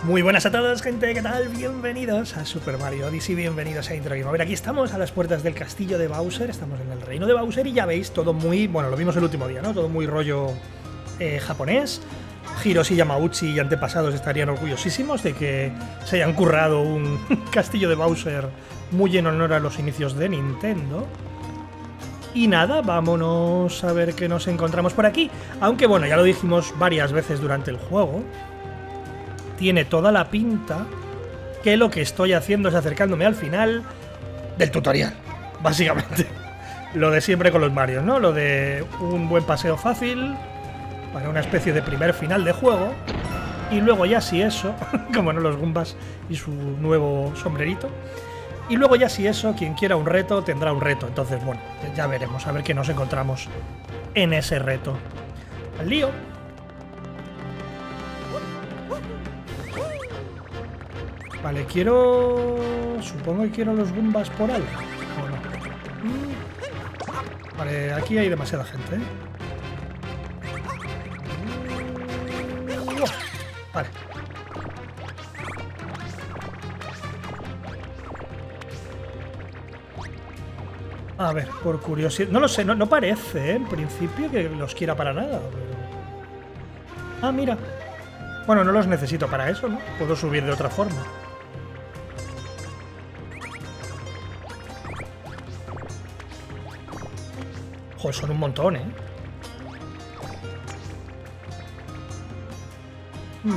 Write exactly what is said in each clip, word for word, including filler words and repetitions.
Muy buenas a todos, gente, ¿qué tal? Bienvenidos a Super Mario Odyssey, bienvenidos a Intro Game. A ver, aquí estamos a las puertas del castillo de Bowser, estamos en el reino de Bowser y ya veis, todo muy, bueno, lo vimos el último día, ¿no? Todo muy rollo eh, japonés. Hiroshi Yamauchi y antepasados estarían orgullosísimos de que se hayan currado un castillo de Bowser muy en honor a los inicios de Nintendo. Y nada, vámonos a ver qué nos encontramos por aquí. Aunque bueno, ya lo dijimos varias veces durante el juego, tiene toda la pinta que lo que estoy haciendo es acercándome al final del tutorial, básicamente. Lo de siempre con los Marios, ¿no? Lo de un buen paseo fácil para una especie de primer final de juego. Y luego ya si eso, como no los Goombas y su nuevo sombrerito. Y luego ya si eso, quien quiera un reto tendrá un reto. Entonces, bueno, ya veremos, a ver qué nos encontramos en ese reto. Al lío. Vale, quiero... Supongo que quiero los Goombas por algo. ¿O no? Vale, aquí hay demasiada gente, ¿eh? Vale. A ver, por curiosidad... No lo sé, no, no parece, ¿eh? En principio que los quiera para nada. Pero... Ah, mira. Bueno, no los necesito para eso, ¿no? Puedo subir de otra forma. Joder, son un montón, ¿eh? Hmm.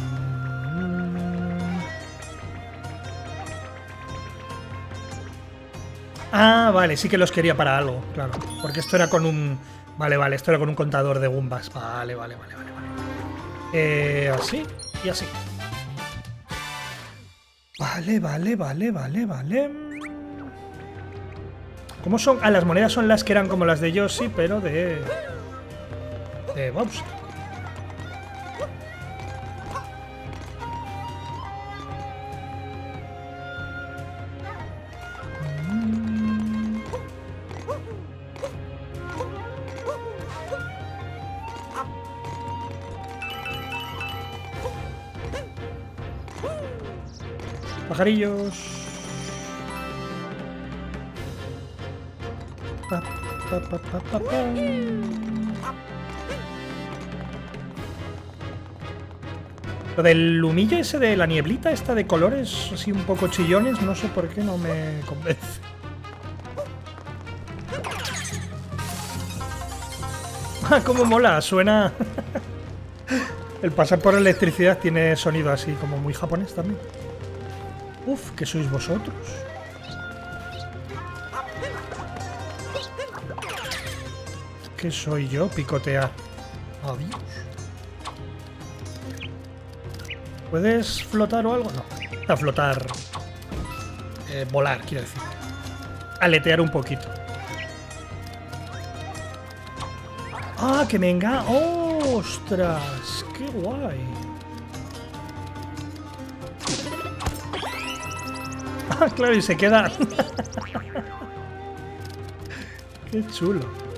Ah, vale, sí que los quería para algo, claro. Porque esto era con un... Vale, vale, esto era con un contador de Goombas. Vale, vale, vale, vale, vale. Eh, así y así. Vale, vale, vale, vale, vale. ¿Cómo son? Ah, las monedas son las que eran como las de Yoshi, pero de... de Bowser. Pajarillos. Pa, pa, pa, pa, pa, pa. Lo del humillo ese de la nieblita, esta de colores así un poco chillones, no sé por qué no me convence. Ah, cómo mola, suena... El pasar por electricidad tiene sonido así como muy japonés también. Uf, ¿qué sois vosotros? ¿Qué soy yo? Picotear. Adiós. ¿Puedes flotar o algo? No. A flotar. Eh, volar, quiero decir. Aletear un poquito. ¡Ah, que me enga! ¡Oh, ostras! ¡Qué guay! Ah, claro, y se queda. Qué chulo.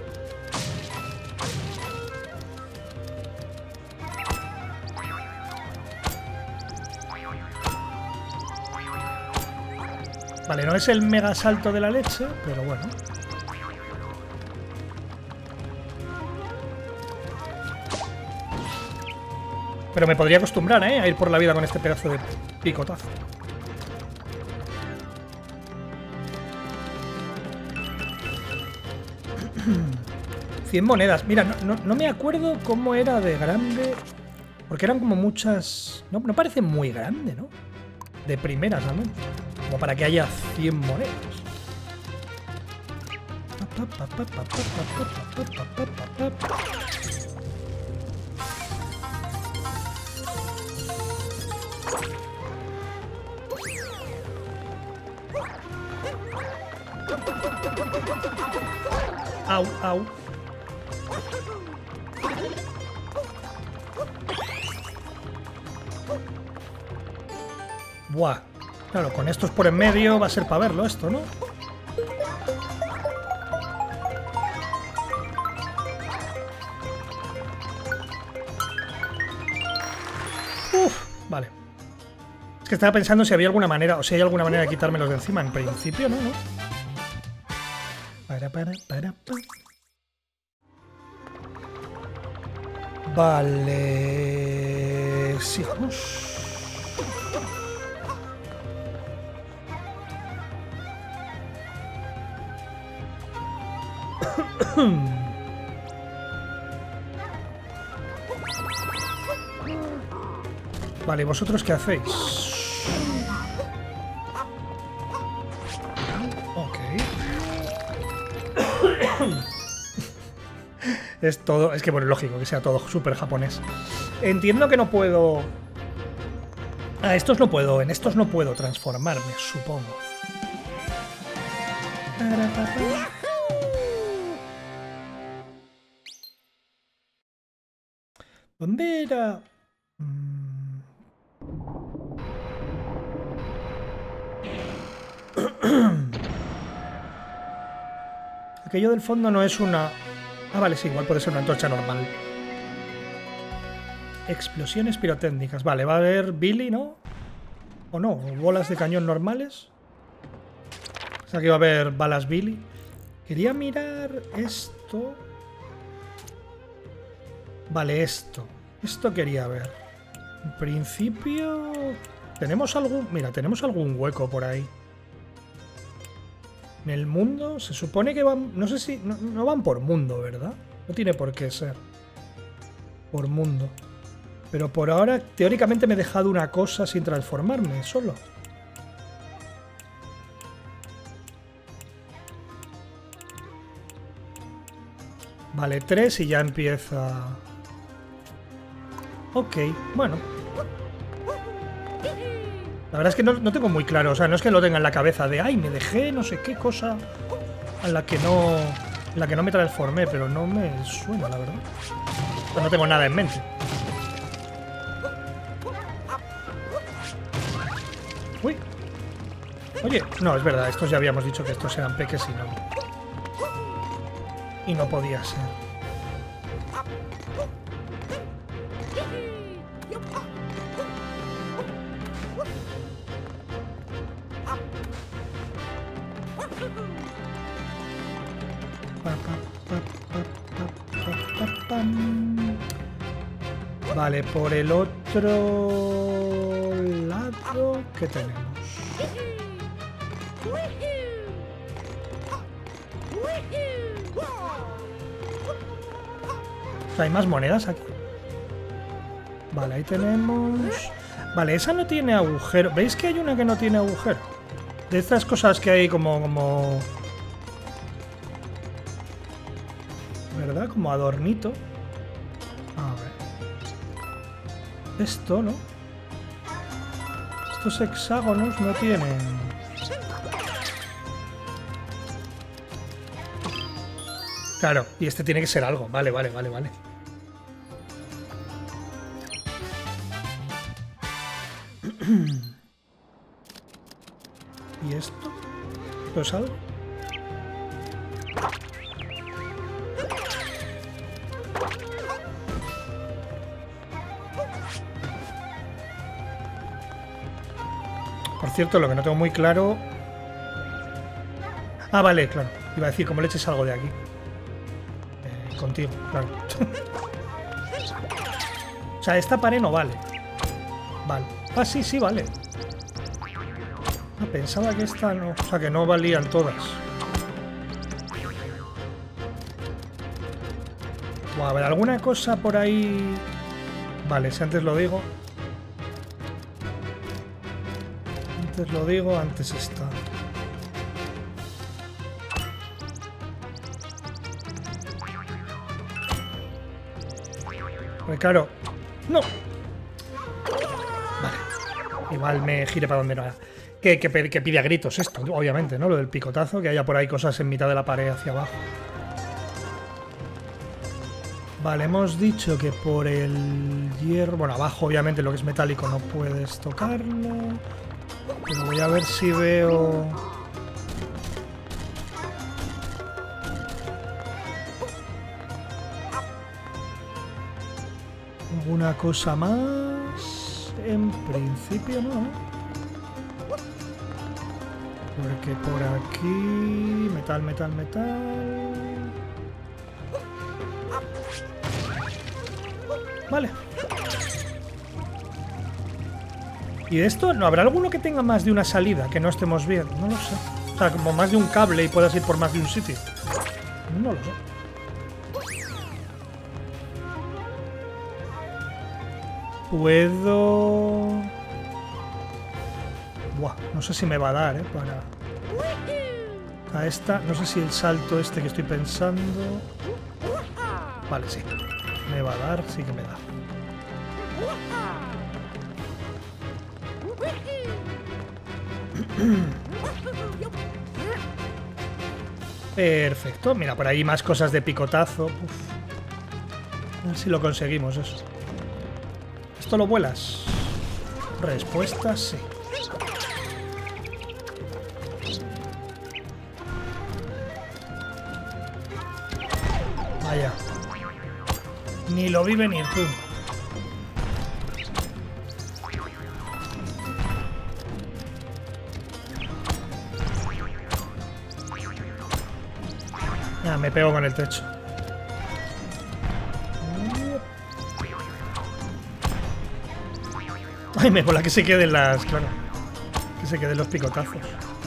Vale, no es el mega salto de la leche, pero bueno. Pero me podría acostumbrar, ¿eh? A ir por la vida con este pedazo de picotazo. cien monedas. Mira, no, no, no me acuerdo cómo era de grande. Porque eran como muchas... No, no parece muy grande, ¿no? De primeras, al menos. Como para que haya cien monedas. Au, au. Buah. Claro, con estos por en medio va a ser para verlo esto, ¿no? Uf, vale. Es que estaba pensando si había alguna manera, o si hay alguna manera de quitármelos de encima. En principio, no, ¿no? Para, para, para, para. Vale... Sigamos. Vale, ¿vosotros qué hacéis? Ok. Es todo... Es que, bueno, lógico que sea todo súper japonés. Entiendo que no puedo... Ah, estos no puedo... En estos no puedo transformarme, supongo. ¿Dónde era...? Mm. Aquello del fondo no es una... Ah, vale, sí, igual puede ser una antorcha normal. Explosiones pirotécnicas. Vale, va a haber Billy, ¿no? ¿O no? ¿Bolas de cañón normales? O sea, que va a haber balas Billy. Quería mirar esto... Vale, esto. Esto quería ver. En principio... ¿Tenemos algún...? Mira, tenemos algún hueco por ahí. En el mundo se supone que van... No sé si... No, no van por mundo, ¿verdad? No tiene por qué ser. Por mundo. Pero por ahora, teóricamente me he dejado una cosa sin transformarme, solo. Vale, tres y ya empieza... Ok, bueno. La verdad es que no, no tengo muy claro, o sea, no es que lo tenga en la cabeza de ay, me dejé no sé qué cosa a la que no, en la que no me transformé, pero no me suena, la verdad. O sea, no tengo nada en mente. Uy. Oye, no, es verdad, estos ya habíamos dicho que estos eran peques y no. Y no podía ser. Vale, por el otro lado, ¿qué tenemos? ¿Hay más monedas aquí? Vale, ahí tenemos... Vale, esa no tiene agujero. ¿Veis que hay una que no tiene agujero? De estas cosas que hay como... como... ¿verdad? Como adornito. A ver. Esto, ¿no? Estos hexágonos no tienen... Claro, y este tiene que ser algo. Vale, vale, vale, vale. ¿Y esto? ¿Esto es algo? Por cierto, lo que no tengo muy claro... Ah, vale, claro. Iba a decir, como le eches algo de aquí. Eh, contigo, claro. O sea, esta pared no vale. Vale. Ah, sí, sí, vale. Ah, pensaba que esta no... O sea, que no valían todas. Buah, a ver, alguna cosa por ahí... Vale, si antes lo digo... Antes lo digo, antes está. Pues claro. ¡No! Vale. Igual me gire para donde no era. Que, que, que pide a gritos esto, obviamente, ¿no? Lo del picotazo, que haya por ahí cosas en mitad de la pared hacia abajo. Vale, hemos dicho que por el hierro... Bueno, abajo, obviamente, lo que es metálico no puedes tocarlo. Pero voy a ver si veo... ¿Alguna cosa más? En principio no, ¿eh? Porque por aquí... Metal, metal, metal... Vale. ¿Y de esto? ¿No habrá alguno que tenga más de una salida que no estemos viendo? No lo sé. O sea, como más de un cable y puedas ir por más de un sitio. No lo sé. Puedo... Buah, no sé si me va a dar, ¿eh? Para... A esta... No sé si el salto este que estoy pensando... Vale, sí. Me va a dar, sí que me da. Perfecto. Mira, por ahí más cosas de picotazo. Uf. A ver si lo conseguimos eso. ¿Esto lo vuelas? Respuesta, sí. Vaya. Ni lo vi venir, tú. Ah, me pego con el techo. Ay, me mola que se queden las... Claro. Que se queden los picotazos.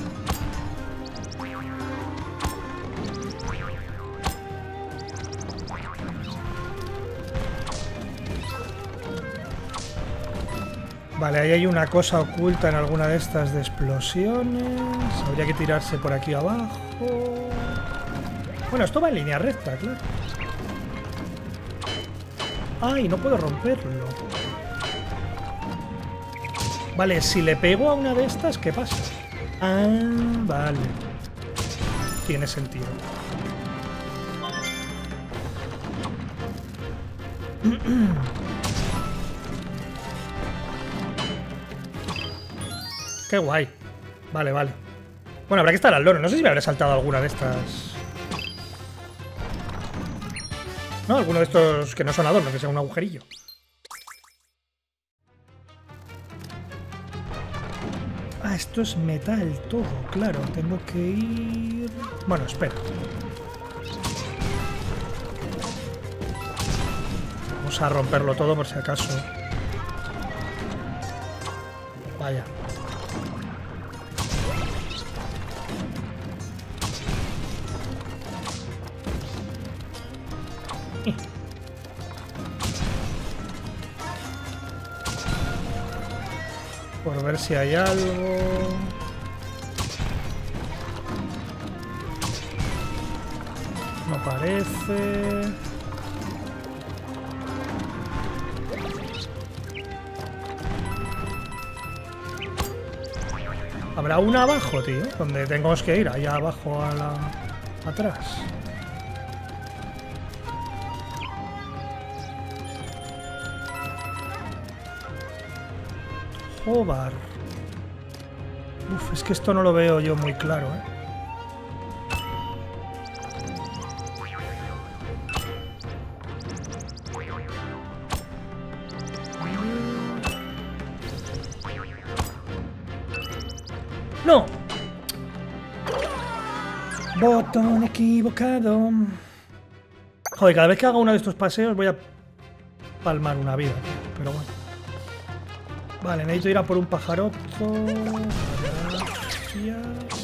Vale, ahí hay una cosa oculta en alguna de estas de explosiones. Habría que tirarse por aquí abajo. Bueno, esto va en línea recta, claro. ¡Ay, no puedo romperlo! Vale, si le pego a una de estas, ¿qué pasa? Ah, vale. Tiene sentido. ¡Qué guay! Vale, vale. Bueno, habrá que estar al loro. No sé si me habré saltado alguna de estas... No, alguno de estos que no son adornos, que sea un agujerillo. Ah, esto es metal todo, claro. Tengo que ir... Bueno, espera. Vamos a romperlo todo por si acaso. Vaya. Por ver si hay algo. No parece. Habrá una abajo, tío, donde tenemos que ir, allá abajo a la... atrás. Hobar. Uf, es que esto no lo veo yo muy claro, ¿eh? ¡No! Botón equivocado. Joder, cada vez que haga uno de estos paseos voy a palmar una vida, pero bueno. Vale, necesito ir a por un pajaroto. Gracias.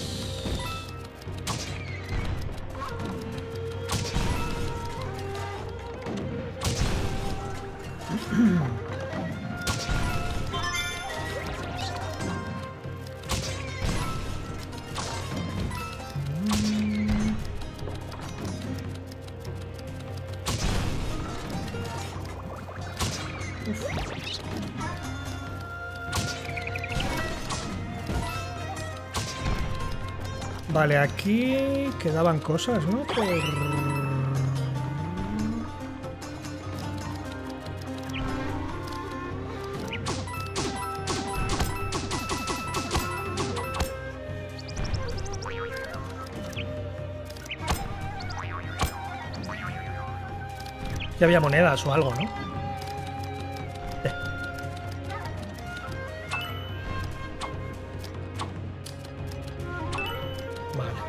Vale, aquí quedaban cosas, ¿no? Por... Ya había monedas o algo, ¿no? Eh.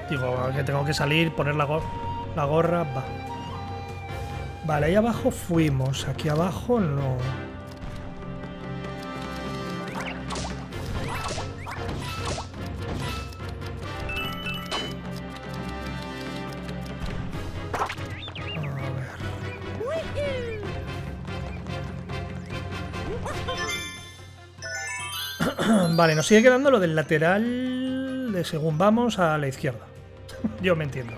Digo, que tengo que salir, poner la, go la gorra, va. Vale, ahí abajo fuimos, aquí abajo no. Vale, nos sigue quedando lo del lateral de según vamos a la izquierda. Yo me entiendo.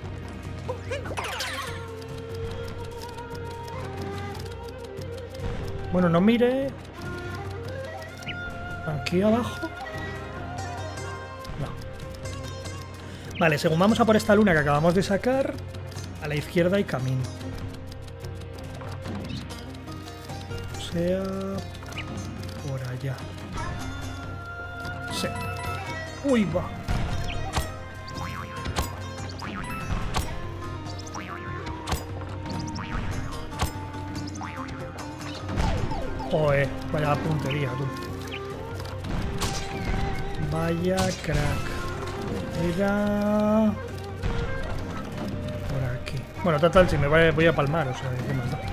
Bueno, no mire. Aquí abajo. No. Vale, según vamos a por esta luna que acabamos de sacar, a la izquierda hay camino. O sea, por allá. Sí. Uy, va. Joder, vaya puntería, tú. Vaya crack. Mira. Por aquí. Bueno, total, si me voy, voy a palmar, o sea, ¿qué más da?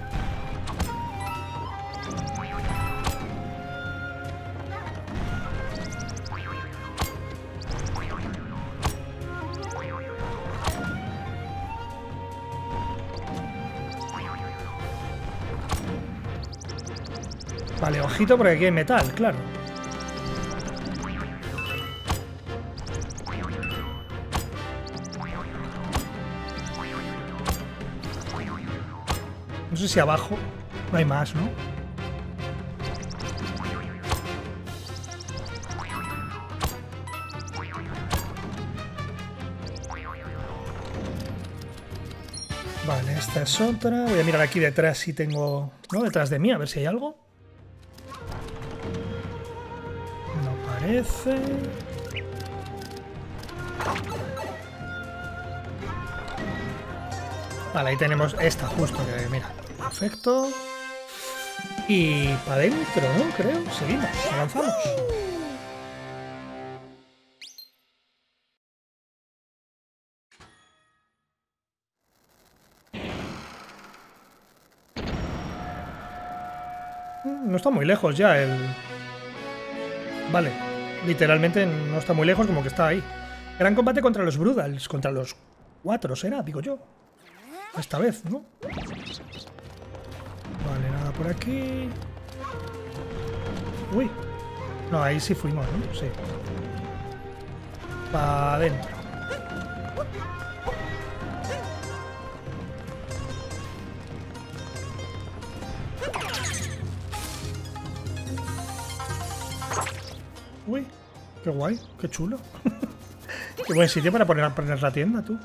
Vale, ojito porque aquí hay metal, claro. No sé si abajo no hay más, ¿no? Vale, esta es otra. Voy a mirar aquí detrás si tengo... ¿No? Detrás de mí, a ver si hay algo. Parece. Vale, ahí tenemos esta justo, que mira, perfecto. Y para adentro, ¿no? Creo, seguimos, avanzamos. No está muy lejos ya el... Vale. Literalmente no está muy lejos, como que está ahí. Gran combate contra los Brudals, contra los cuatro será, digo yo. Esta vez, ¿no? Vale, nada por aquí. Uy. No, ahí sí fuimos, ¿no? Sí. Para adentro. Uy, qué guay, qué chulo. Qué buen sitio para poner, poner la tienda, tú.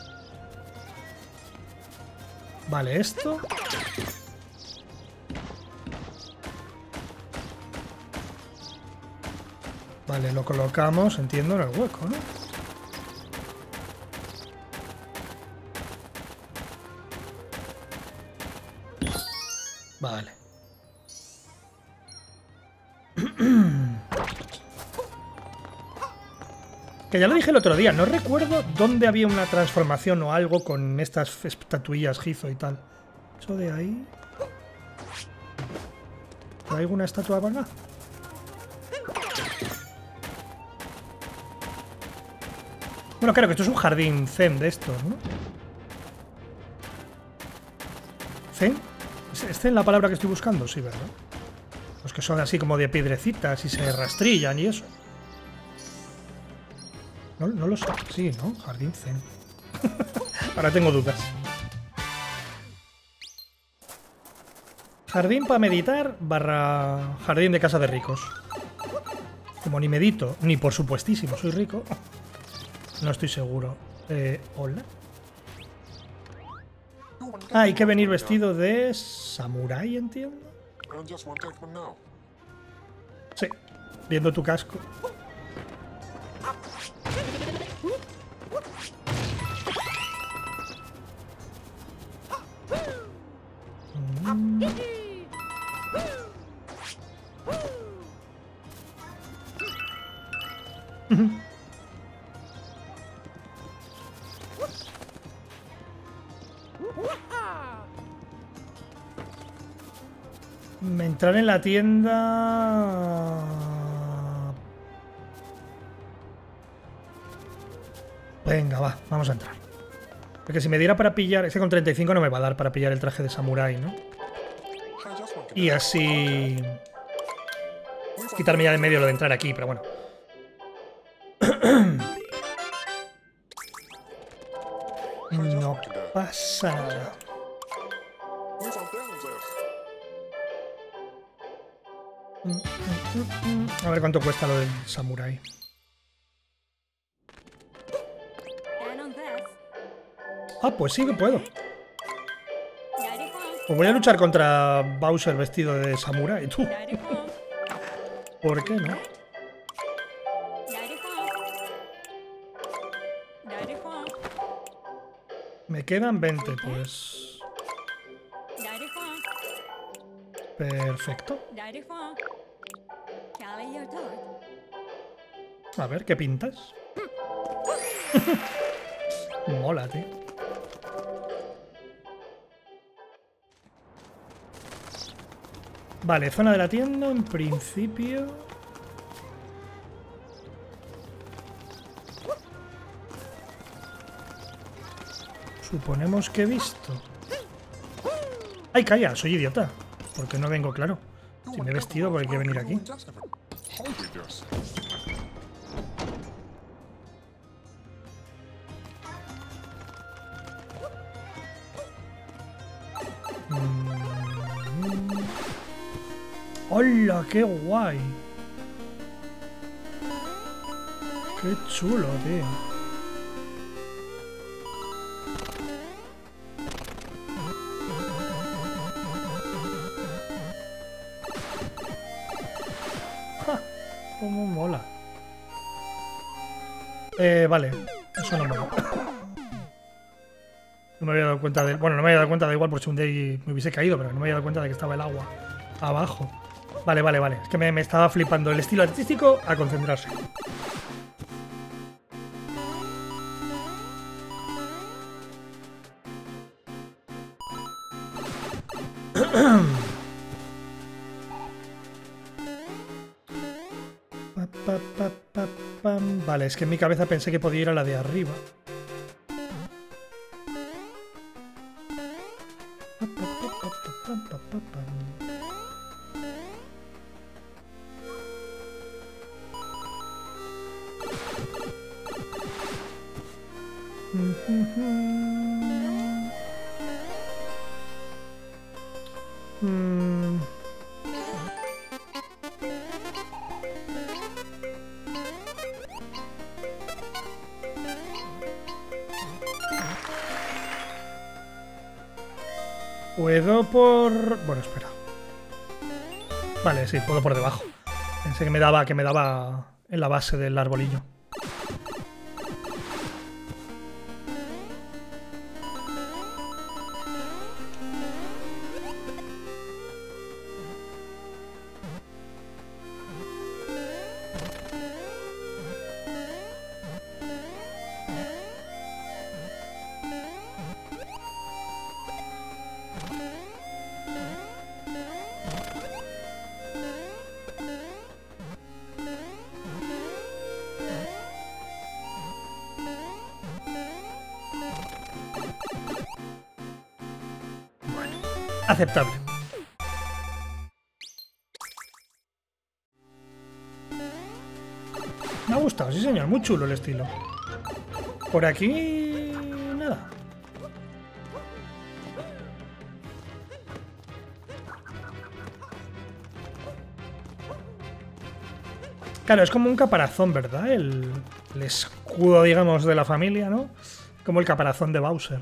Vale, esto. Vale, lo colocamos, entiendo, en el hueco, ¿no? Vale. Que ya lo dije el otro día, no recuerdo dónde había una transformación o algo con estas estatuillas Gizo y tal. Eso de ahí... ¿Hay alguna estatua vaga? Bueno, claro que esto es un jardín zen de estos, ¿no? ¿Zen? ¿Es zen la palabra que estoy buscando? Sí, ¿verdad? Los que son así como de piedrecitas y se rastrillan y eso. No, no lo sé. Sí, ¿no? Jardín zen. Ahora tengo dudas. Jardín para meditar barra jardín de casa de ricos. Como ni medito, ni por supuestísimo soy rico. No estoy seguro. Eh, ¿Hola? Ah, hay que venir vestido de samurái, entiendo. Sí, viendo tu casco. Mm. Entrar en la tienda... Venga, va, vamos a entrar. Porque si me diera para pillar... Es que con treinta y cinco no me va a dar para pillar el traje de samurái, ¿no? Y así... Quitarme ya de medio lo de entrar aquí, pero bueno. No pasa nada. A ver cuánto cuesta lo del samurái. Ah, pues sí que puedo. Pues voy a luchar contra Bowser vestido de samurái, tú. ¿Por qué no? Me quedan veinte, pues... Perfecto. A ver, ¿qué pintas? Mola, tío. Vale, zona de la tienda, en principio... Suponemos que he visto. ¡Ay, calla! Soy idiota. Porque no vengo, claro. Si me he vestido, pues hay que venir aquí. ¡Hola! ¡Qué guay! ¡Qué chulo, tío! ¡Ja! ¡Cómo mola! Eh, vale. Eso no mola. No me había dado cuenta de... Bueno, no me había dado cuenta de igual por si un día me hubiese caído, pero no me había dado cuenta de que estaba el agua abajo. Vale, vale, vale. Es que me, me estaba flipando el estilo artístico a concentrarse. Pa, pa, pa, pa, pam. Vale, es que en mi cabeza pensé que podía ir a la de arriba. Pa, pa, pa, pa, pa, pa, pa, pa. Mm. Puedo por... Bueno, espera. Vale, sí, puedo por debajo. Pensé que me daba, que me daba en la base del arbolillo. Aceptable. Me ha gustado, sí señor, muy chulo el estilo. Por aquí... nada. Claro, es como un caparazón, ¿verdad? El, el escudo, digamos, de la familia, ¿no? Como el caparazón de Bowser.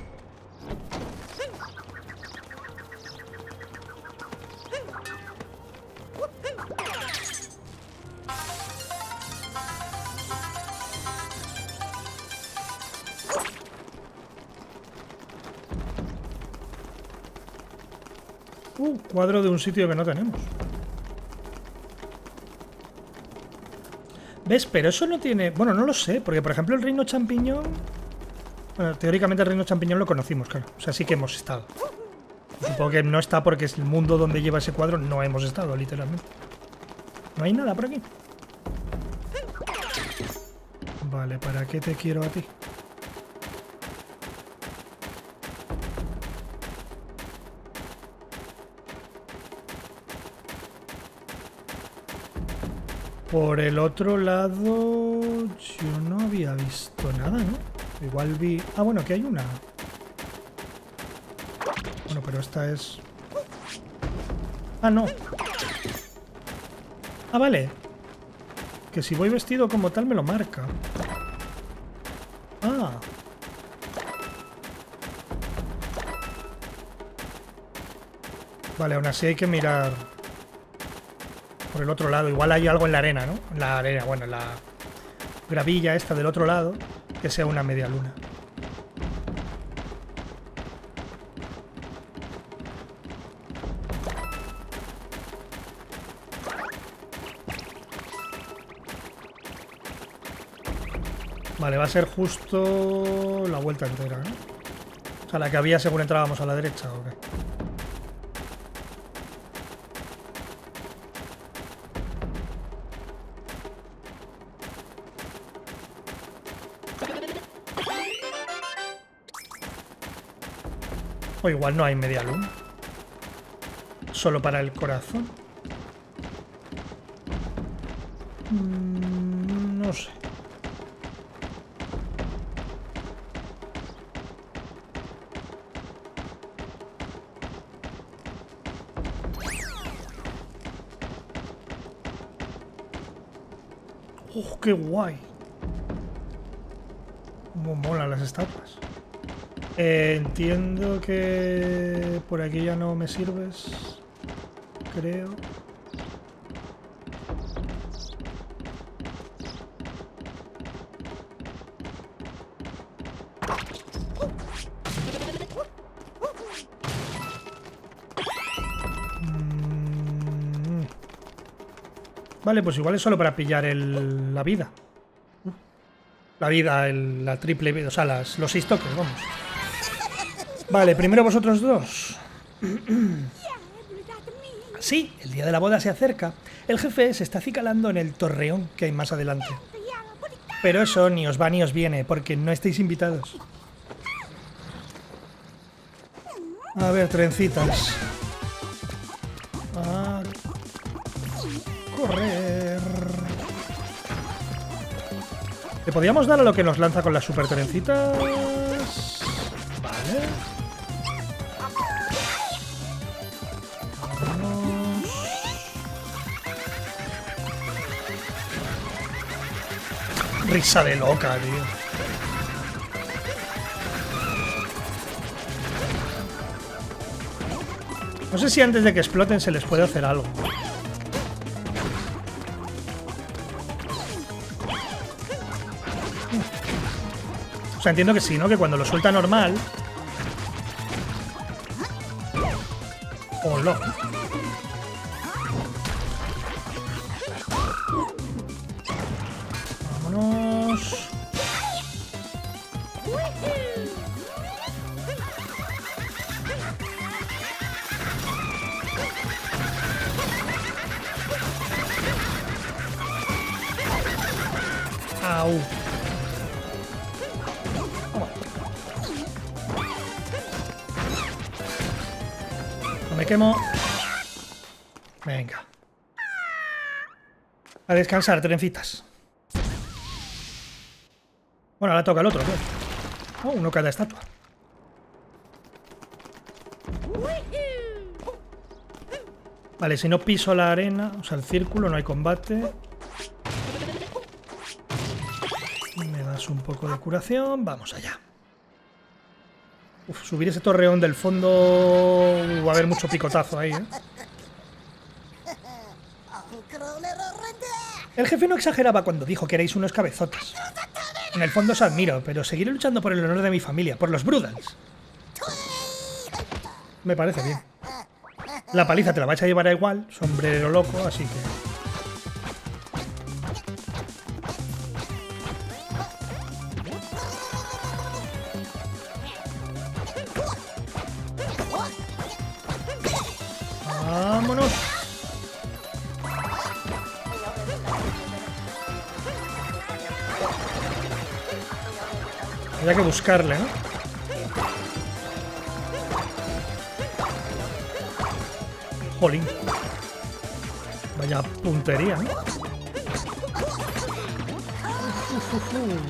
Uh, cuadro de un sitio que no tenemos. ¿Ves? Pero eso no tiene... Bueno, no lo sé, porque por ejemplo el reino champiñón... Bueno, teóricamente el reino champiñón lo conocimos, claro. O sea, sí que hemos estado. Supongo que no está porque es el mundo donde lleva ese cuadro. No hemos estado, literalmente. No hay nada por aquí. Vale, ¿para qué te quiero a ti? Por el otro lado, yo no había visto nada, ¿no? Igual vi... Ah, bueno, aquí hay una. Bueno, pero esta es... Ah, no. Ah, vale. Que si voy vestido como tal me lo marca. Ah. Vale, aún así hay que mirar... por el otro lado. Igual hay algo en la arena, ¿no? En la arena, bueno, en la gravilla esta del otro lado, que sea una media luna. Vale, va a ser justo la vuelta entera, ¿no? O sea, la que había según entrábamos a la derecha, ¿o qué? O igual no hay media luna. Solo para el corazón. Mm, no sé. ¡Oh, qué guay! Cómo molan las estatuas. Eh, entiendo que por aquí ya no me sirves, creo. Mm. Vale, pues igual es solo para pillar el, la vida. La vida, el, la triple vida, o sea, las, los seis toques, vamos. Vale, primero vosotros dos. Sí, el día de la boda se acerca. El jefe se está acicalando en el torreón que hay más adelante. Pero eso ni os va ni os viene, porque no estáis invitados. A ver, trencitas. A correr. ¿Le podíamos dar a lo que nos lanza con las super trencitas? Vale. Risa de loca, tío. No sé si antes de que exploten se les puede hacer algo. O sea, entiendo que sí, ¿no? Que cuando lo suelta normal... ¡Hola! Vámonos. Au. No me quemo. Venga. A descansar, trencitas. Bueno, ahora toca el otro, tío. Oh, uno cada estatua. Vale, si no piso la arena, o sea, el círculo, no hay combate. Me das un poco de curación. Vamos allá. Uf, subir ese torreón del fondo... Va a haber mucho picotazo ahí, ¿eh? El jefe no exageraba cuando dijo que erais unos cabezotas. En el fondo os admiro, pero seguiré luchando por el honor de mi familia, por los Brudals. Me parece bien. La paliza te la vais a llevar a igual, sombrero loco, así que... Vámonos. Había que buscarle, ¿no? Jolín. Vaya puntería, ¿no? Uf, uf, uf.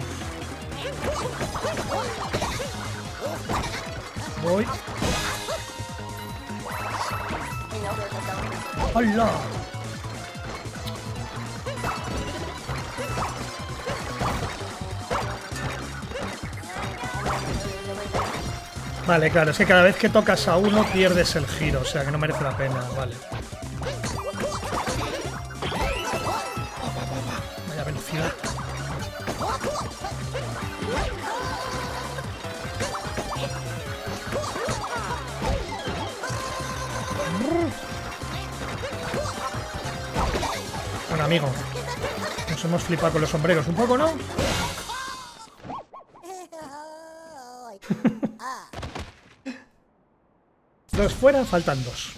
Voy. ¡Hola! Vale, claro, es que cada vez que tocas a uno pierdes el giro, o sea que no merece la pena, vale. Vaya velocidad. Bueno, amigo, nos hemos flipado con los sombreros un poco, ¿no? Dos fuera, faltan dos.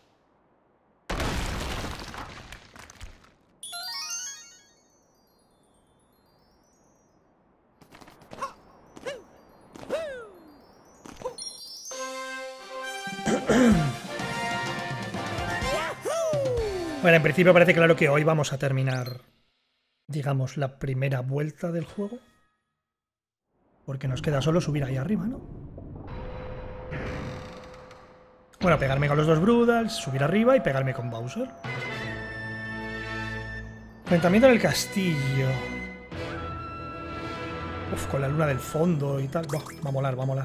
Bueno, en principio parece claro que hoy vamos a terminar, digamos, la primera vuelta del juego. Porque nos queda solo subir ahí arriba, ¿no? Bueno, pegarme con los dos Broodals, subir arriba y pegarme con Bowser. Enfrentamiento en el castillo. Uf, con la luna del fondo y tal. Oh, va a molar, va a molar.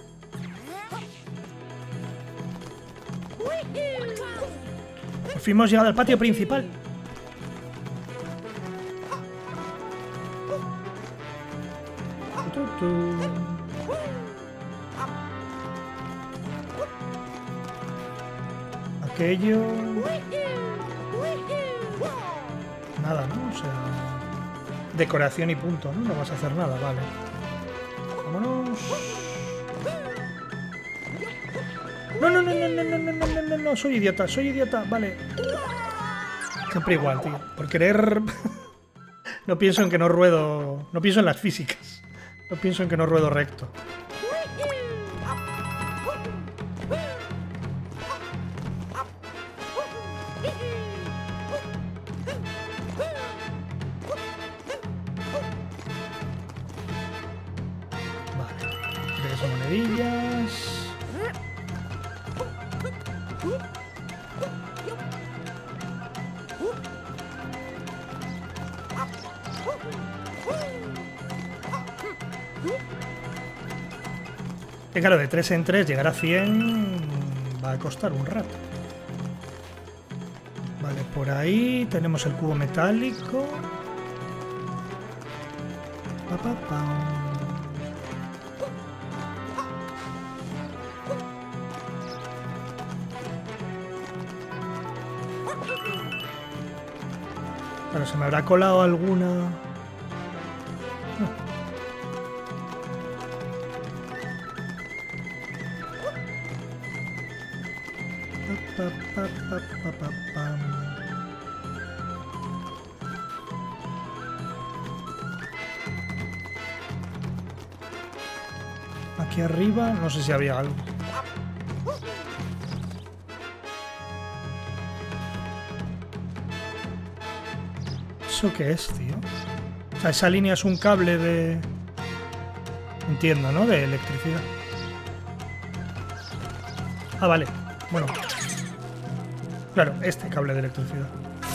Por fin hemos llegado al patio principal. Aquello... Nada, ¿no? O sea... Decoración y punto, ¿no? No vas a hacer nada, vale. Vámonos. No, no, no, no, no, no, no, no, no, no, soy idiota, soy idiota, vale. Siempre igual, tío. Por querer... No pienso en que no ruedo... No pienso en las físicas. No pienso en que no ruedo recto. Que claro, de tres en tres llegar a cien va a costar un rato. Vale, por ahí tenemos el cubo metálico. Pa, pa, pa. Claro, se me habrá colado alguna... Pa, pa, pa, pa, pa, pam. Aquí arriba no sé si había algo. ¿Eso qué es, tío? O sea, esa línea es un cable de... Entiendo, ¿no? De electricidad. Ah, vale. Bueno. Claro, este cable de electricidad.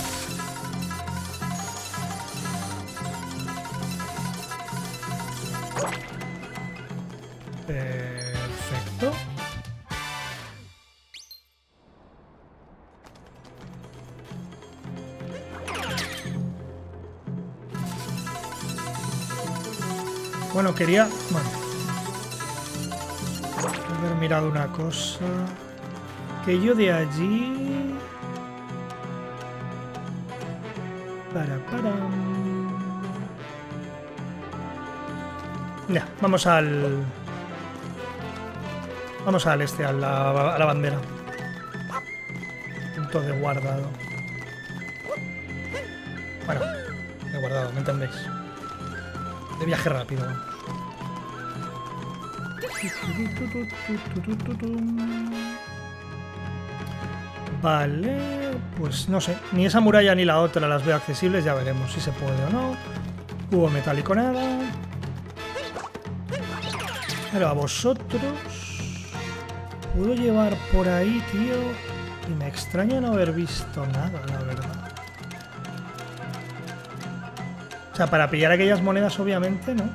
Perfecto. Bueno, quería... Bueno. Haber mirado una cosa... Que yo de allí... Para, para... Ya, vamos al... Vamos al este, a la, a la bandera. salto de guardado. Bueno, de guardado, ¿me entendéis? De viaje rápido, vamos. Vale, pues no sé. Ni esa muralla ni la otra las veo accesibles. Ya veremos si se puede o no. Cubo metálico nada. Pero a vosotros... Puedo llevar por ahí, tío. Y me extraña no haber visto nada, la verdad. O sea, para pillar aquellas monedas, obviamente, ¿no?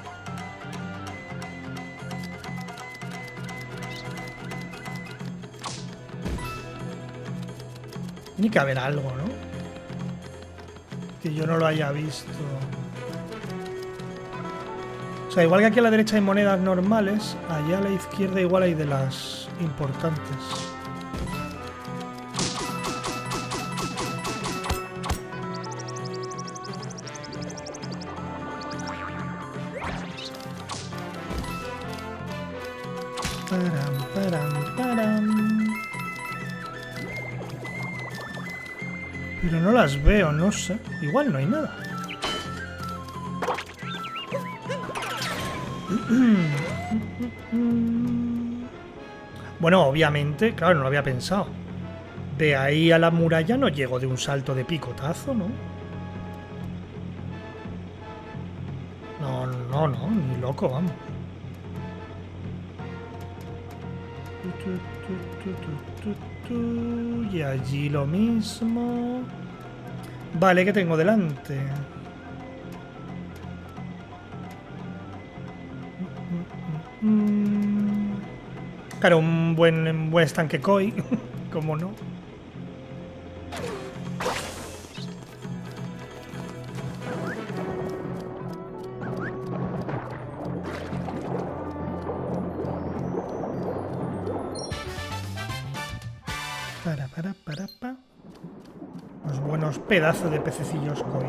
Tiene que haber algo, ¿no? Que yo no lo haya visto. O sea, igual que aquí a la derecha hay monedas normales, allá a la izquierda igual hay de las importantes. Param, param, param. Pero no las veo, no sé. Igual no hay nada. Bueno, obviamente, claro, no lo había pensado. De ahí a la muralla no llego de un salto de picotazo, ¿no? No, no, no, ni loco, vamos. Y allí lo mismo. Vale, ¿qué tengo delante? Claro, un buen, un buen estanque koi. ¿Cómo no? Para, para, para, para. Los buenos pedazos de pececillos koi.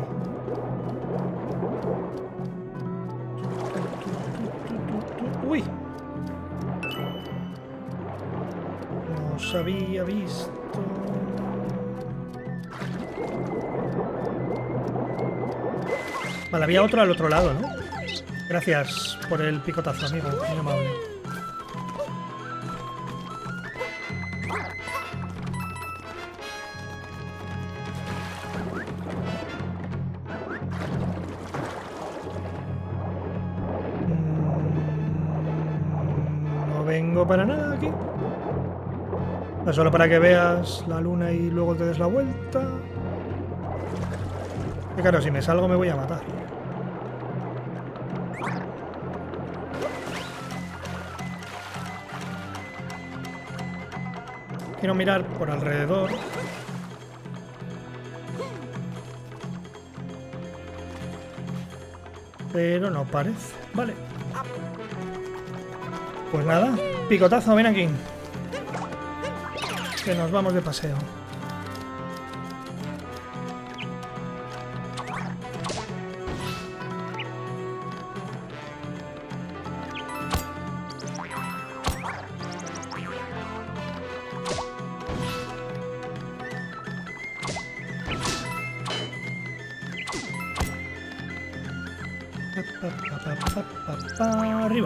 Uy. No os había visto. Vale, había otro al otro lado, ¿no? Gracias por el picotazo, amigo. Muy amable. Vengo para nada aquí. No solo para que veas la luna y luego te des la vuelta. Y claro, si me salgo me voy a matar. Quiero mirar por alrededor. Pero no parece. Vale. Pues nada, picotazo, ven aquí. Que nos vamos de paseo. Pa, pa, pa, pa, pa, pa, arriba.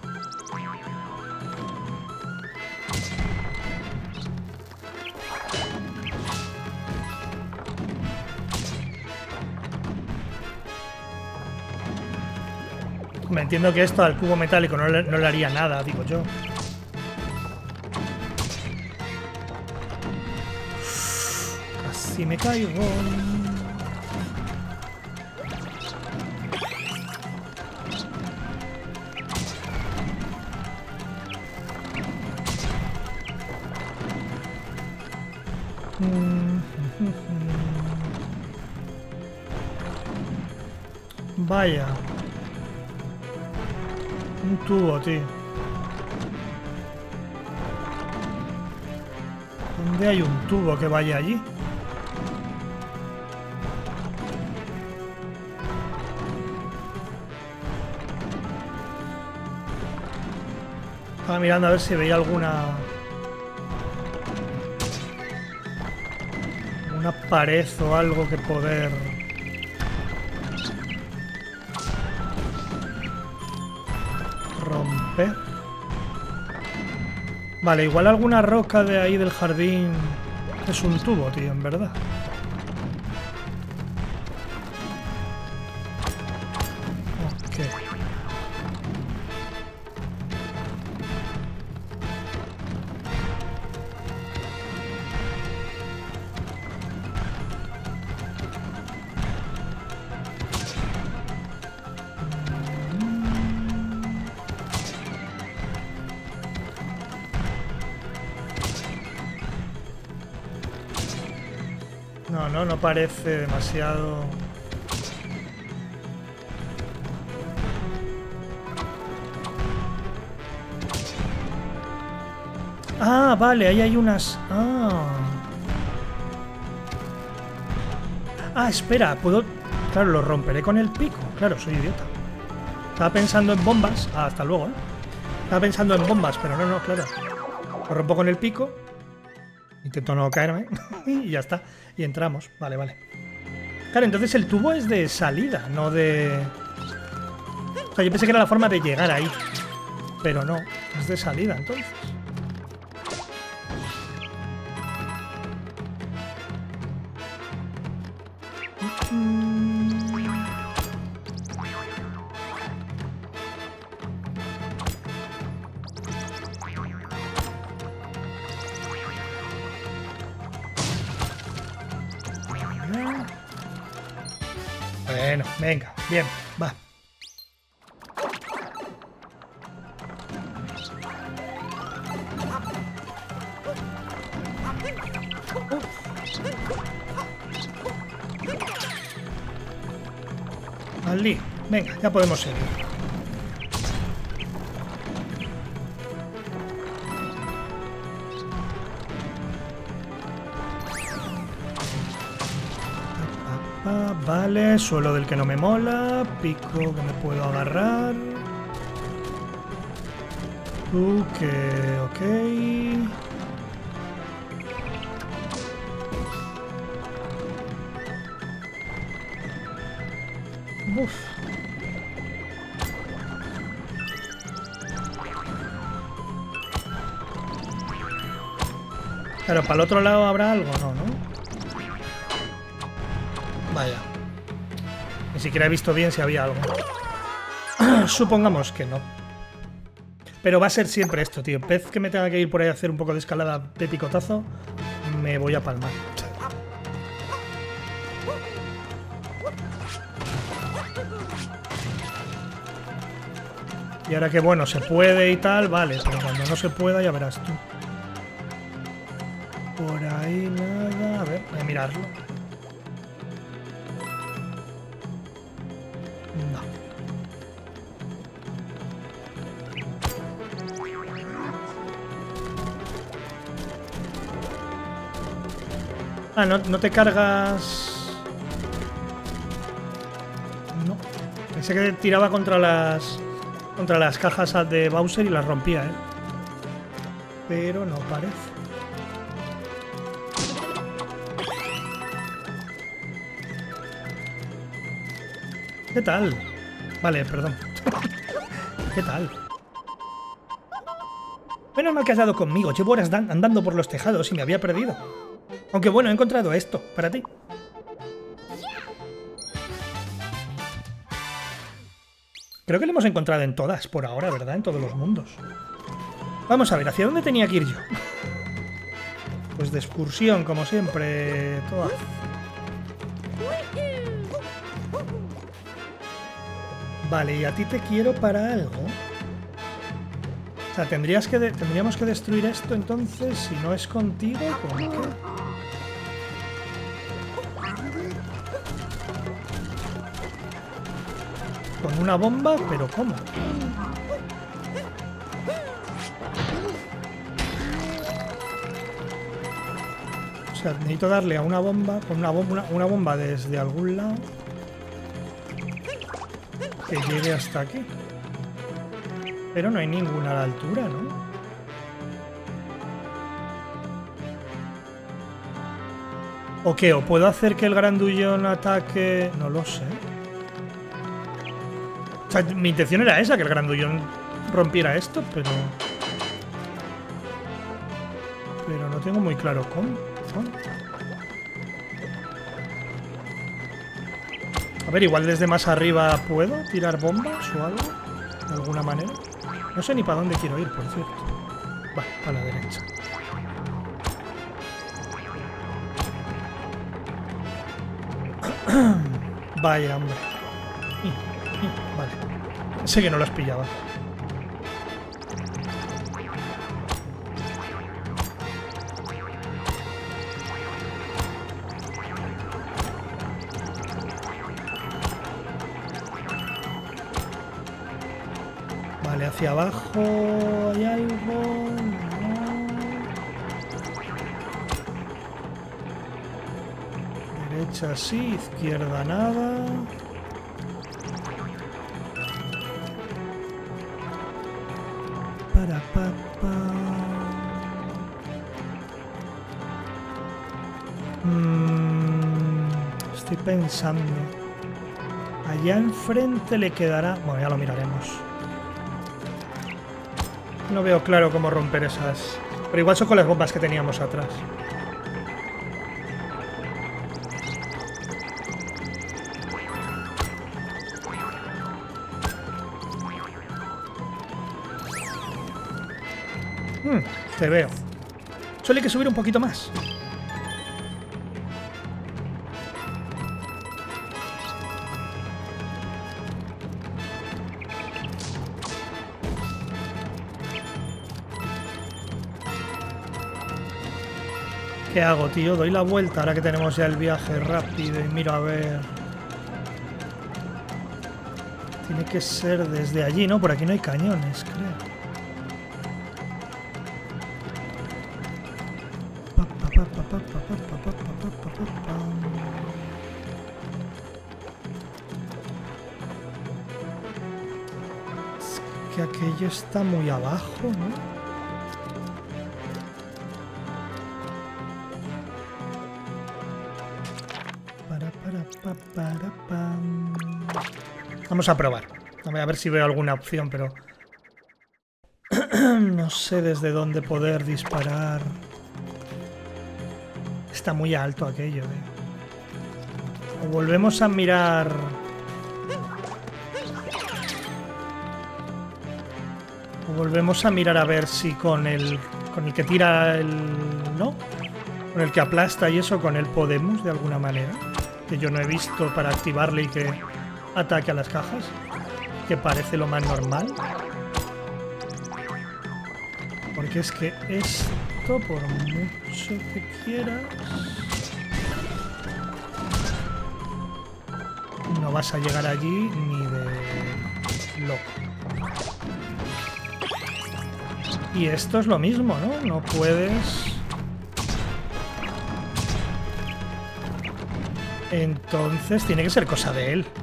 Me entiendo que esto al cubo metálico no le, no le haría nada, digo yo. Así me caigo. Vaya. Un tubo, tío. ¿Dónde hay un tubo que vaya allí? Estaba mirando a ver si veía alguna... una pared o algo que poder... romper. Vale, igual alguna roca de ahí del jardín es un tubo, tío, en verdad. Ok. No, no, no parece demasiado... Ah, vale, ahí hay unas... Ah, ah espera, puedo... Claro, lo romperé con el pico. Claro, soy idiota. Estaba pensando en bombas. Ah, hasta luego, ¿eh? Estaba pensando en bombas, pero no, no, claro. Lo rompo con el pico. Intento no caerme. Y ya está. Y entramos. Vale, vale. Claro, entonces el tubo es de salida, no de... O sea, yo pensé que era la forma de llegar ahí. Pero no, es de salida, entonces. Bueno, venga, bien, va. Al lío. Venga, ya podemos seguir. Vale, suelo del que no me mola, pico que me puedo agarrar. Tú que... ok. Uf. Pero para el otro lado habrá algo, ¿no? ¿no? Vaya. Ni siquiera he visto bien si había algo. Supongamos que no. Pero va a ser siempre esto, tío. Pez que me tenga que ir por ahí a hacer un poco de escalada de picotazo, me voy a palmar. Y ahora que bueno, se puede y tal, vale. Pero cuando no se pueda, ya verás tú. Por ahí nada. A ver, voy a mirarlo. Ah, ¿no, no te cargas? No. Pensé que tiraba contra las contra las cajas de Bowser y las rompía, ¿eh? Pero no parece. ¿Qué tal? Vale, perdón. ¿Qué tal? Menos mal que has dado conmigo. Llevo horas andando por los tejados y me había perdido. Aunque bueno, he encontrado esto, para ti. Creo que lo hemos encontrado en todas, por ahora, ¿verdad? En todos los mundos. Vamos a ver, ¿hacia dónde tenía que ir yo? Pues de excursión, como siempre. Toda. Vale, y a ti te quiero para algo. O sea, tendrías que de tendríamos que destruir esto, entonces, si no es contigo, ¿con qué? Con una bomba, pero ¿cómo? O sea, necesito darle a una bomba, con una bomba, una, una bomba desde algún lado que llegue hasta aquí. Pero no hay ninguna a la altura, ¿no? ¿O qué? ¿O puedo hacer que el grandullón ataque? No lo sé. O sea, mi intención era esa, que el grandullón rompiera esto, pero... Pero no tengo muy claro cómo. ¿Cómo? A ver, igual desde más arriba puedo tirar bombas o algo. De alguna manera. No sé ni para dónde quiero ir, por cierto. Va, para la derecha. Vaya, hombre. Vale. Sé que no las pillaba. Vale, hacia abajo hay algo. Derecha sí, izquierda nada. Para pa, pa. Mm, estoy pensando. Allá enfrente le quedará... Bueno, ya lo miraremos. No veo claro cómo romper esas... Pero igual son con las bombas que teníamos atrás. Hmm, te veo. Solo hay que subir un poquito más. ¿Qué hago, tío? Doy la vuelta ahora que tenemos ya el viaje rápido y miro a ver... Tiene que ser desde allí, ¿no? Por aquí no hay cañones, creo. Es que aquello está muy abajo, ¿no? Vamos a probar. A ver si veo alguna opción, pero... no sé desde dónde poder disparar. Está muy alto aquello, ¿eh? O volvemos a mirar... O volvemos a mirar a ver si con el... Con el que tira el... ¿No? Con el que aplasta y eso, con él podemos, de alguna manera. Que yo no he visto para activarle y que ataque a las cajas. Que parece lo más normal. Porque es que esto, por mucho que quieras... No vas a llegar allí ni de loco. Y esto es lo mismo, ¿no? No puedes... Entonces tiene que ser cosa de él.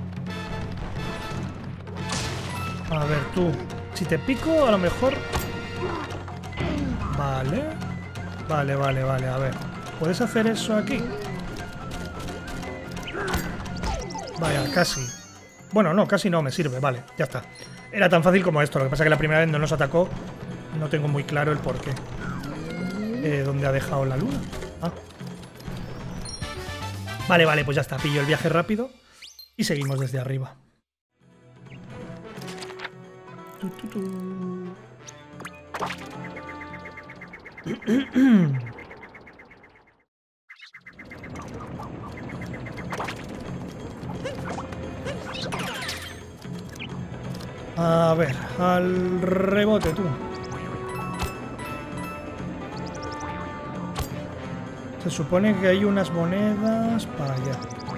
A ver, tú. Si te pico, a lo mejor... Vale. Vale, vale, vale. A ver. ¿Puedes hacer eso aquí? Vaya, casi. Bueno, no, casi no me sirve. Vale, ya está. Era tan fácil como esto. Lo que pasa es que la primera vez no nos atacó. No tengo muy claro el porqué. Eh, ¿Dónde ha dejado la luna? Ah. Vale, vale, pues ya está. Pillo el viaje rápido y seguimos desde arriba. Tu, tu, tu. A ver, al rebote tú. Se supone que hay unas monedas para allá.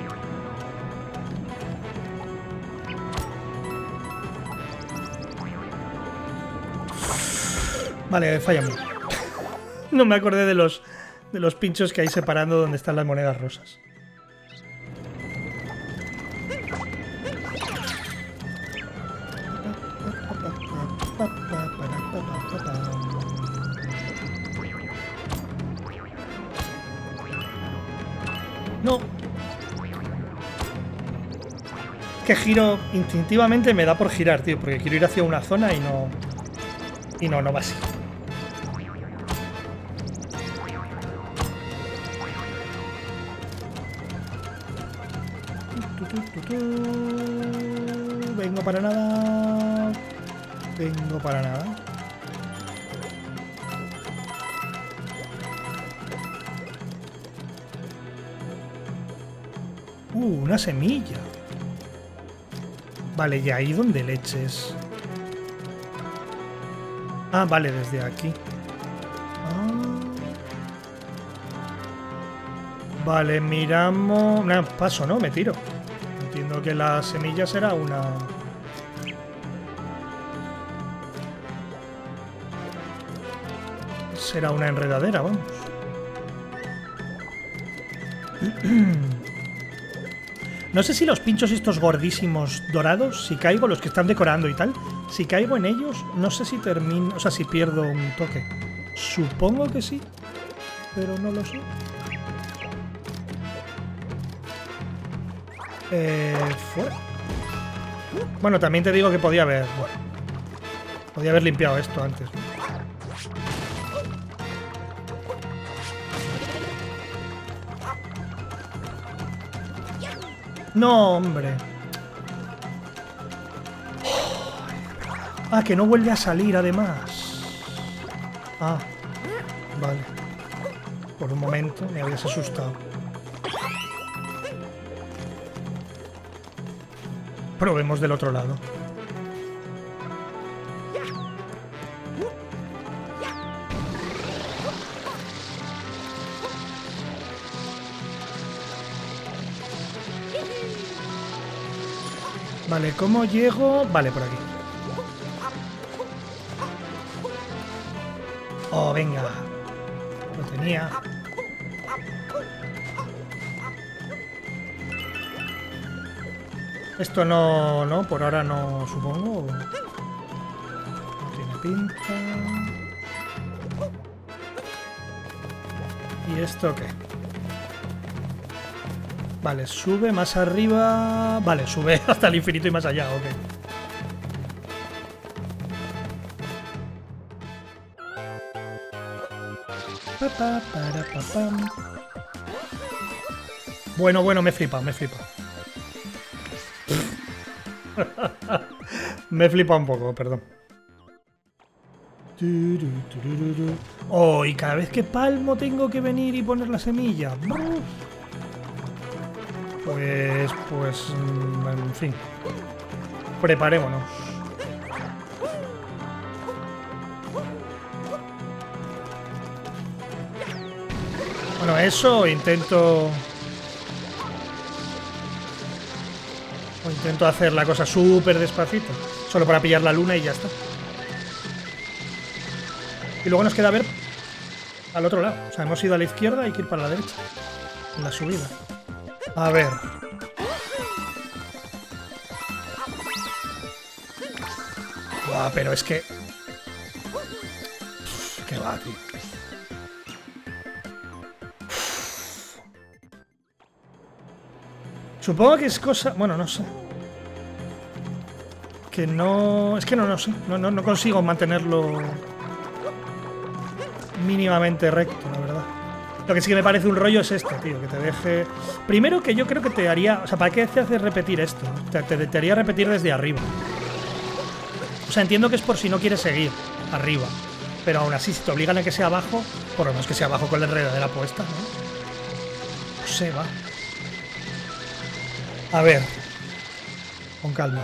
Vale, falla mucho. No me acordé de los, de los pinchos que hay separando donde están las monedas rosas. que giro instintivamente, me da por girar, tío, porque quiero ir hacia una zona y no... Y no, no va así. Vengo para nada. Vengo para nada. Uh, una semilla. Vale, ¿y ahí donde leches? Ah, vale, desde aquí. Ah. Vale, miramos... Nah, paso, ¿no? Me tiro. Entiendo que la semilla será una... Será una enredadera, vamos. No sé si los pinchos estos gordísimos dorados, si caigo, los que están decorando y tal, si caigo en ellos, no sé si termino... O sea, si pierdo un toque. Supongo que sí, pero no lo sé. Eh, fuera. Bueno, también te digo que podía haber... Bueno, podía haber limpiado esto antes. No, hombre. Ah, que no vuelve a salir, además. Ah, vale. Por un momento me habías asustado. Probemos del otro lado. Vale, ¿cómo llego? Vale, por aquí. Oh, venga. Lo tenía. Esto no, no, por ahora no, supongo. No tiene pinta. ¿Y esto qué? Vale, sube más arriba... Vale, sube hasta el infinito y más allá, ok. Pa, pa, para, pa, pam. Bueno, bueno, me flipa, me flipa. Me flipa un poco, perdón. Oh, y cada vez que palmo tengo que venir y poner la semilla. Pues, pues, en fin. Preparémonos. Bueno, eso intento... O intento hacer la cosa súper despacito. Solo para pillar la luna y ya está. Y luego nos queda ver al otro lado. O sea, hemos ido a la izquierda, hay que ir para la derecha. En la subida. A ver. Buah, pero es que... Qué va, tío. Supongo que es cosa... Bueno, no sé. Que no... Es que no, no sé. No, no, no consigo mantenerlo mínimamente recto, la verdad. Lo que sí que me parece un rollo es esto, tío, que te deje... Primero que yo creo que te haría... O sea, ¿para qué te hace repetir esto? Te, te, te haría repetir desde arriba. O sea, entiendo que es por si no quieres seguir arriba. Pero aún así, si te obligan a que sea abajo, por lo menos que sea abajo con la enredadera puesta, ¿no? No sé, va. A ver. Con calma.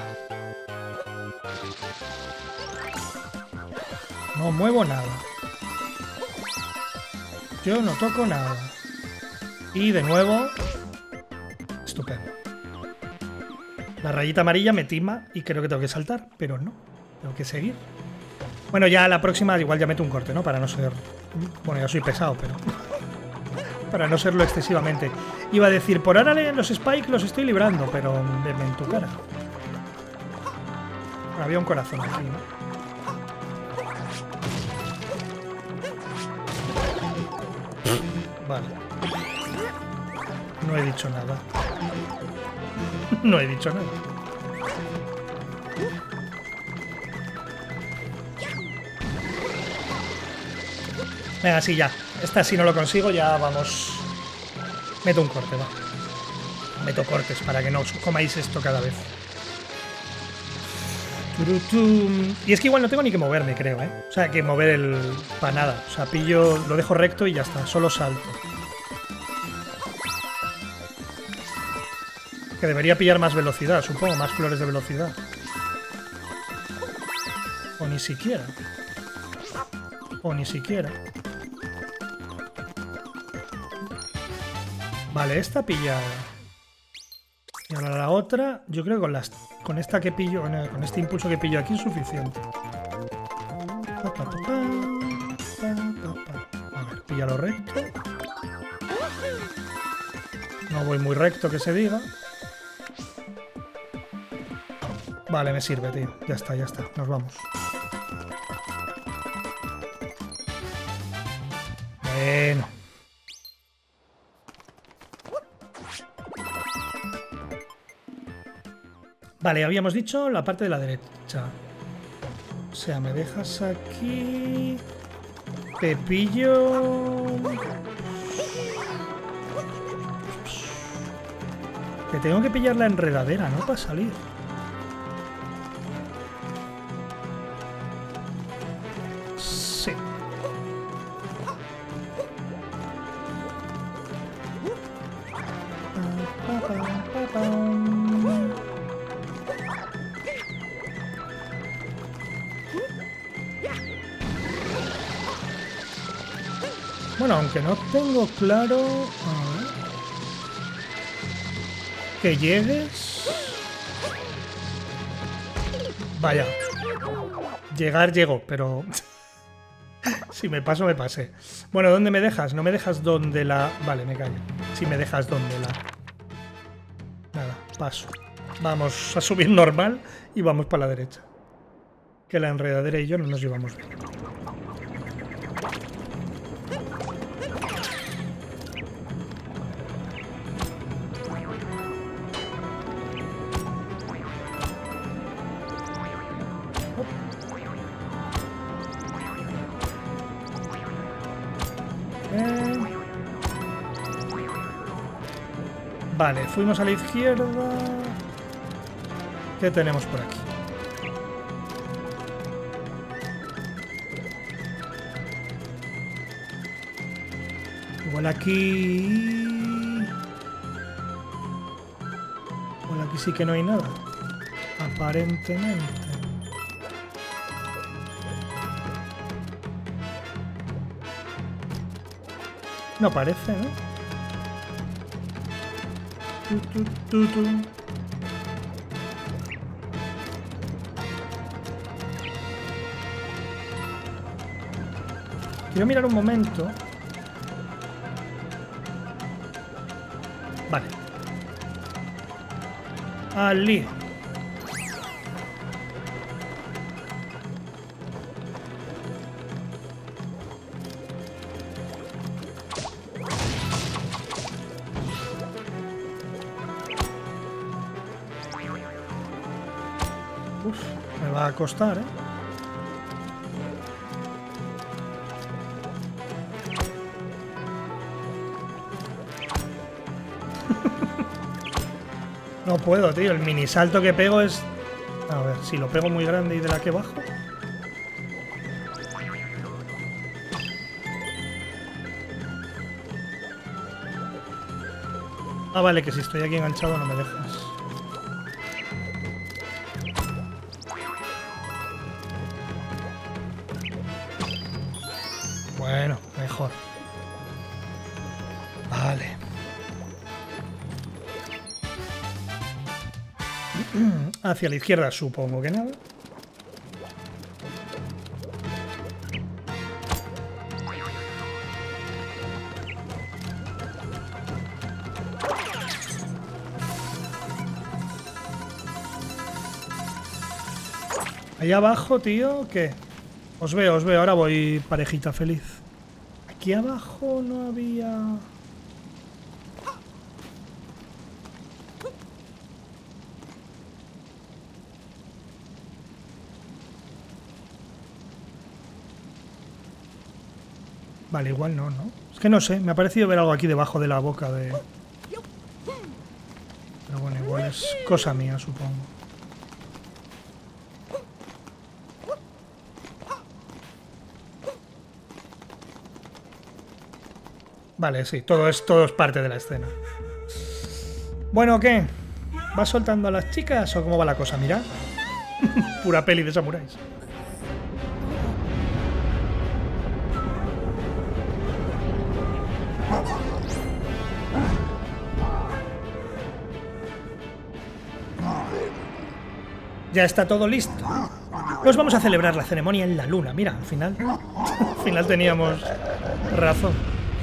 No muevo nada. Yo no toco nada. Y de nuevo... Estupendo. La rayita amarilla me tima y creo que tengo que saltar, pero no. Tengo que seguir. Bueno, ya la próxima igual ya meto un corte, ¿no? Para no ser... Bueno, ya soy pesado, pero... Para no serlo excesivamente. Iba a decir, por ahora los spikes los estoy librando, pero denme en tu cara. Bueno, había un corazón aquí, ¿no? Vale. No he dicho nada. No he dicho nada. Venga, sí, ya. Esta si no lo consigo ya vamos... Meto un corte, va. Meto cortes para que no os comáis esto cada vez. Y es que igual no tengo ni que moverme, creo, ¿eh? O sea, que mover el... para nada. O sea, pillo... Lo dejo recto y ya está. Solo salto. Que debería pillar más velocidad, supongo. Más flores de velocidad. O ni siquiera. O ni siquiera. Vale, esta pillada. Y ahora la otra, yo creo que con, las, con esta que pillo, con este impulso que pillo aquí es suficiente. A ver, píllalo recto. No voy muy recto, que se diga. Vale, me sirve, tío. Ya está, ya está. Nos vamos. Bueno. Vale, habíamos dicho la parte de la derecha. O sea, me dejas aquí... Te pillo... Te tengo que pillar la enredadera, ¿no? Para salir. Sí. Bueno, aunque no tengo claro... A ver. Que llegues... Vaya. Llegar llego, pero... Si me paso, me pasé. Bueno, ¿dónde me dejas? No me dejas donde la... Vale, me callo. Si me dejas donde la... Nada, paso. Vamos a subir normal y vamos para la derecha. Que la enredadera y yo no nos llevamos bien. Vale, fuimos a la izquierda. ¿Qué tenemos por aquí? Igual aquí... Igual aquí sí que no hay nada. Aparentemente. No parece, ¿no? Tu, tu, tu, tu. Quiero mirar un momento. Vale. Ali. Uf, me va a costar, ¿eh? No puedo, tío. El mini salto que pego es... A ver, si lo pego muy grande y de la que bajo... Ah, vale, que si estoy aquí enganchado no me dejas. Bueno, mejor. Vale. Hacia la izquierda supongo que nada. Ahí abajo, tío, ¿qué? Os veo, os veo. Ahora voy parejita feliz. Aquí abajo no había... Vale, igual no, ¿no? Es que no sé, me ha parecido ver algo aquí debajo de la boca de... Pero bueno, igual es cosa mía, supongo. Vale, sí, todo es, todo es parte de la escena. Bueno, ¿qué? ¿Vas soltando a las chicas o cómo va la cosa? Mira. Pura peli de samuráis. Ya está todo listo. Pues vamos a celebrar la ceremonia en la luna. Mira, al final... al final teníamos razón.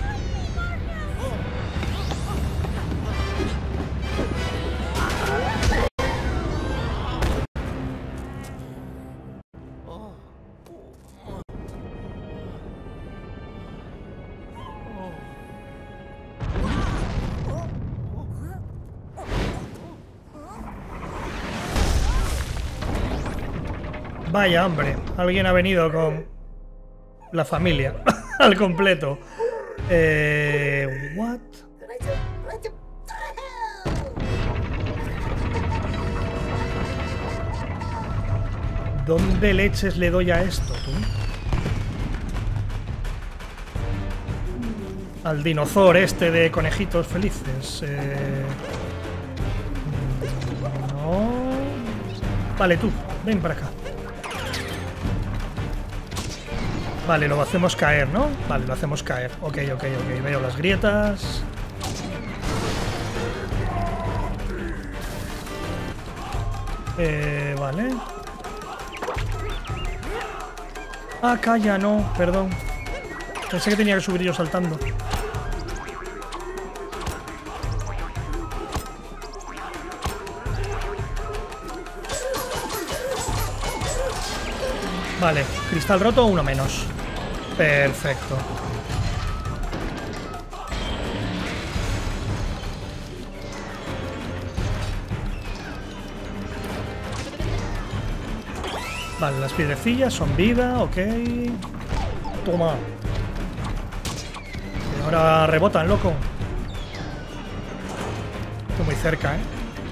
Vaya, hombre, alguien ha venido con la familia al completo. Eh, what? ¿Dónde leches le doy a esto, tú? Al dinosor este de conejitos felices. Eh... No. Vale, tú, ven para acá. Vale, lo hacemos caer, ¿no? Vale, lo hacemos caer. Ok, ok, ok. Veo las grietas. Eh, vale. Ah, calla, no, perdón. Pensé que tenía que subir yo saltando. Vale, cristal roto, uno menos. Perfecto. Vale, las piedrecillas son vida, ok. Toma. Y ahora rebotan, loco. Estoy muy cerca, ¿eh?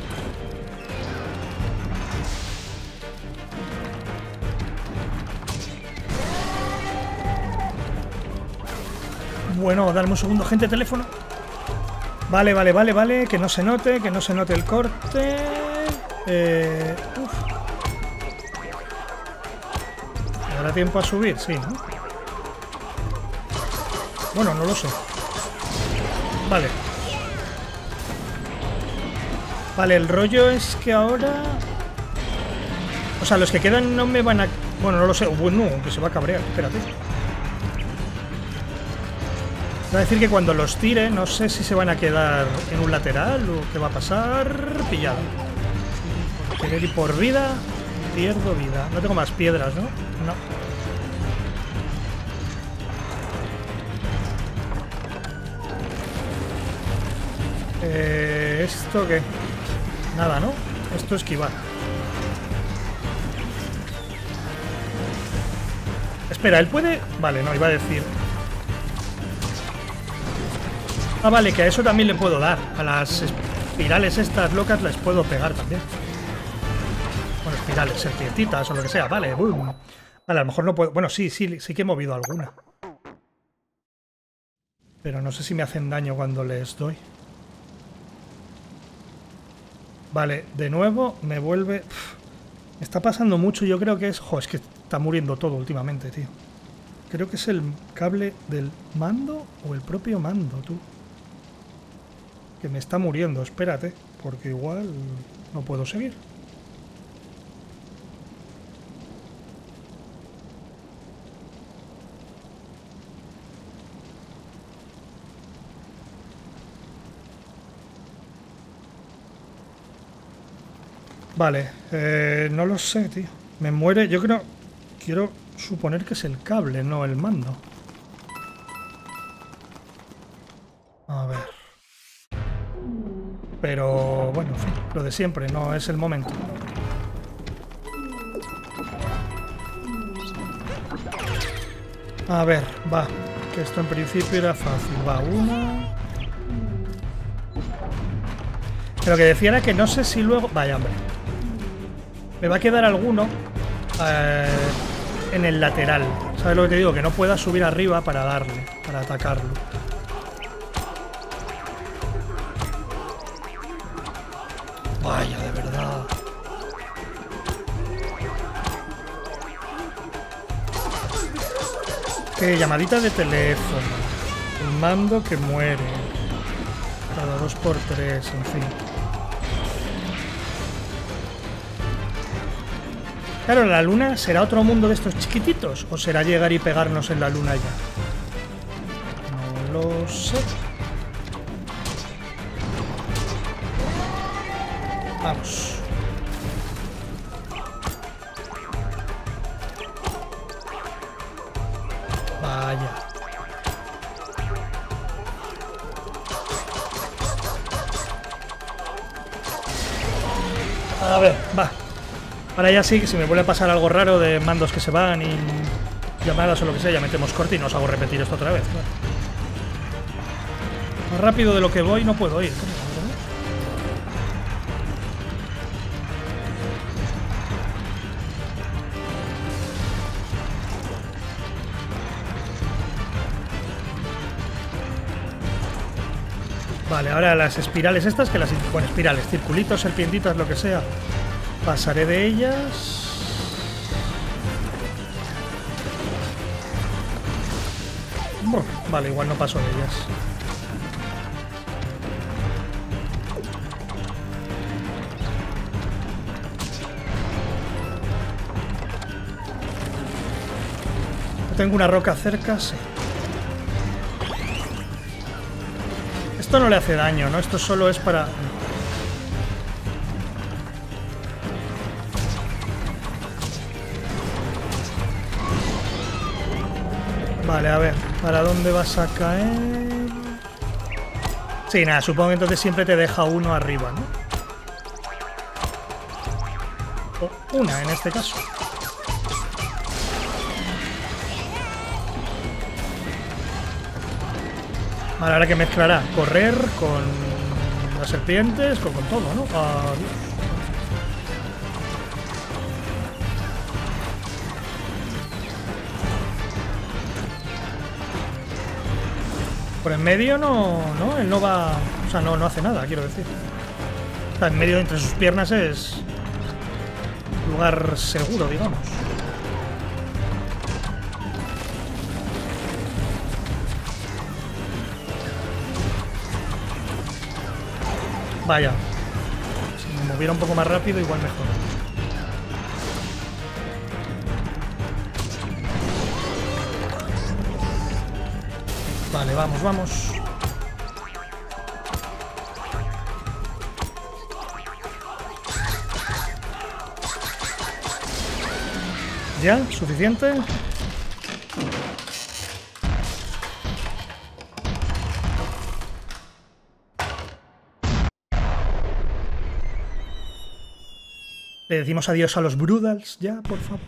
Bueno, dame un segundo, gente, teléfono. Vale, vale, vale, vale. Que no se note, que no se note el corte. Eh, uf. ¿Me dará tiempo a subir? Sí, ¿no? Bueno, no lo sé. Vale. Vale, el rollo es que ahora... O sea, los que quedan no me van a... Bueno, no lo sé. Bueno, que se va a cabrear. Espérate. Va a decir que cuando los tire, no sé si se van a quedar en un lateral o qué va a pasar. Pillado. Querer ir por vida. Pierdo vida. No tengo más piedras, ¿no? No. Eh, ¿Esto qué? Nada, ¿no? Esto es esquivar. Espera, ¿él puede...? Vale, no, iba a decir... Ah, vale, que a eso también le puedo dar. A las espirales estas locas les puedo pegar también. Bueno, espirales, serpientitas o lo que sea. Vale, boom. Vale, a lo mejor no puedo... Bueno, sí, sí, sí que he movido alguna. Pero no sé si me hacen daño cuando les doy. Vale, de nuevo me vuelve... Uf, me está pasando mucho. Yo creo que es... Jo, es que está muriendo todo últimamente, tío. Creo que es el cable del mando o el propio mando, tú. Que me está muriendo, espérate, porque igual no puedo seguir. Vale, eh, no lo sé, tío. Me muere, yo creo... Quiero suponer que es el cable, no el mando. A ver... Pero, bueno, en fin, lo de siempre, no es el momento. A ver, va. Que esto en principio era fácil. Va, una. Pero que decía era que no sé si luego... Vaya, hombre. Me va a quedar alguno eh, en el lateral. ¿Sabes lo que te digo? Que no pueda subir arriba para darle, para atacarlo. Vaya, de verdad. Que llamadita de teléfono. El mando que muere. Cada dos por tres, en fin. Claro, la luna será otro mundo de estos chiquititos. ¿O será llegar y pegarnos en la luna ya? No lo sé. Vamos. Vaya. A ver, va. Ahora ya sí, que si me vuelve a pasar algo raro de mandos que se van y llamadas o lo que sea, ya metemos corte y no os hago repetir esto otra vez. Claro. Más rápido de lo que voy no puedo ir. Vale, ahora las espirales estas, que las... Bueno, espirales, circulitos, serpientitas, lo que sea. Pasaré de ellas. Bueno, vale, igual no paso de ellas. Tengo una roca cerca, sí. Esto no le hace daño, ¿no? Esto solo es para... Vale, a ver, ¿para dónde vas a caer? Sí, nada, supongo que entonces siempre te deja uno arriba, ¿no? O una, en este caso. Vale, ahora que mezclará correr con las serpientes, con, con todo, ¿no? Adiós. Por en medio no, no, él no va, o sea, no, no hace nada, quiero decir. O sea, en medio entre sus piernas es lugar seguro, digamos. Vaya, si me moviera un poco más rápido, igual mejor. Vale, vamos, vamos. ¿Ya? ¿Suficiente? Le decimos adiós a los Brudals, ya, por favor.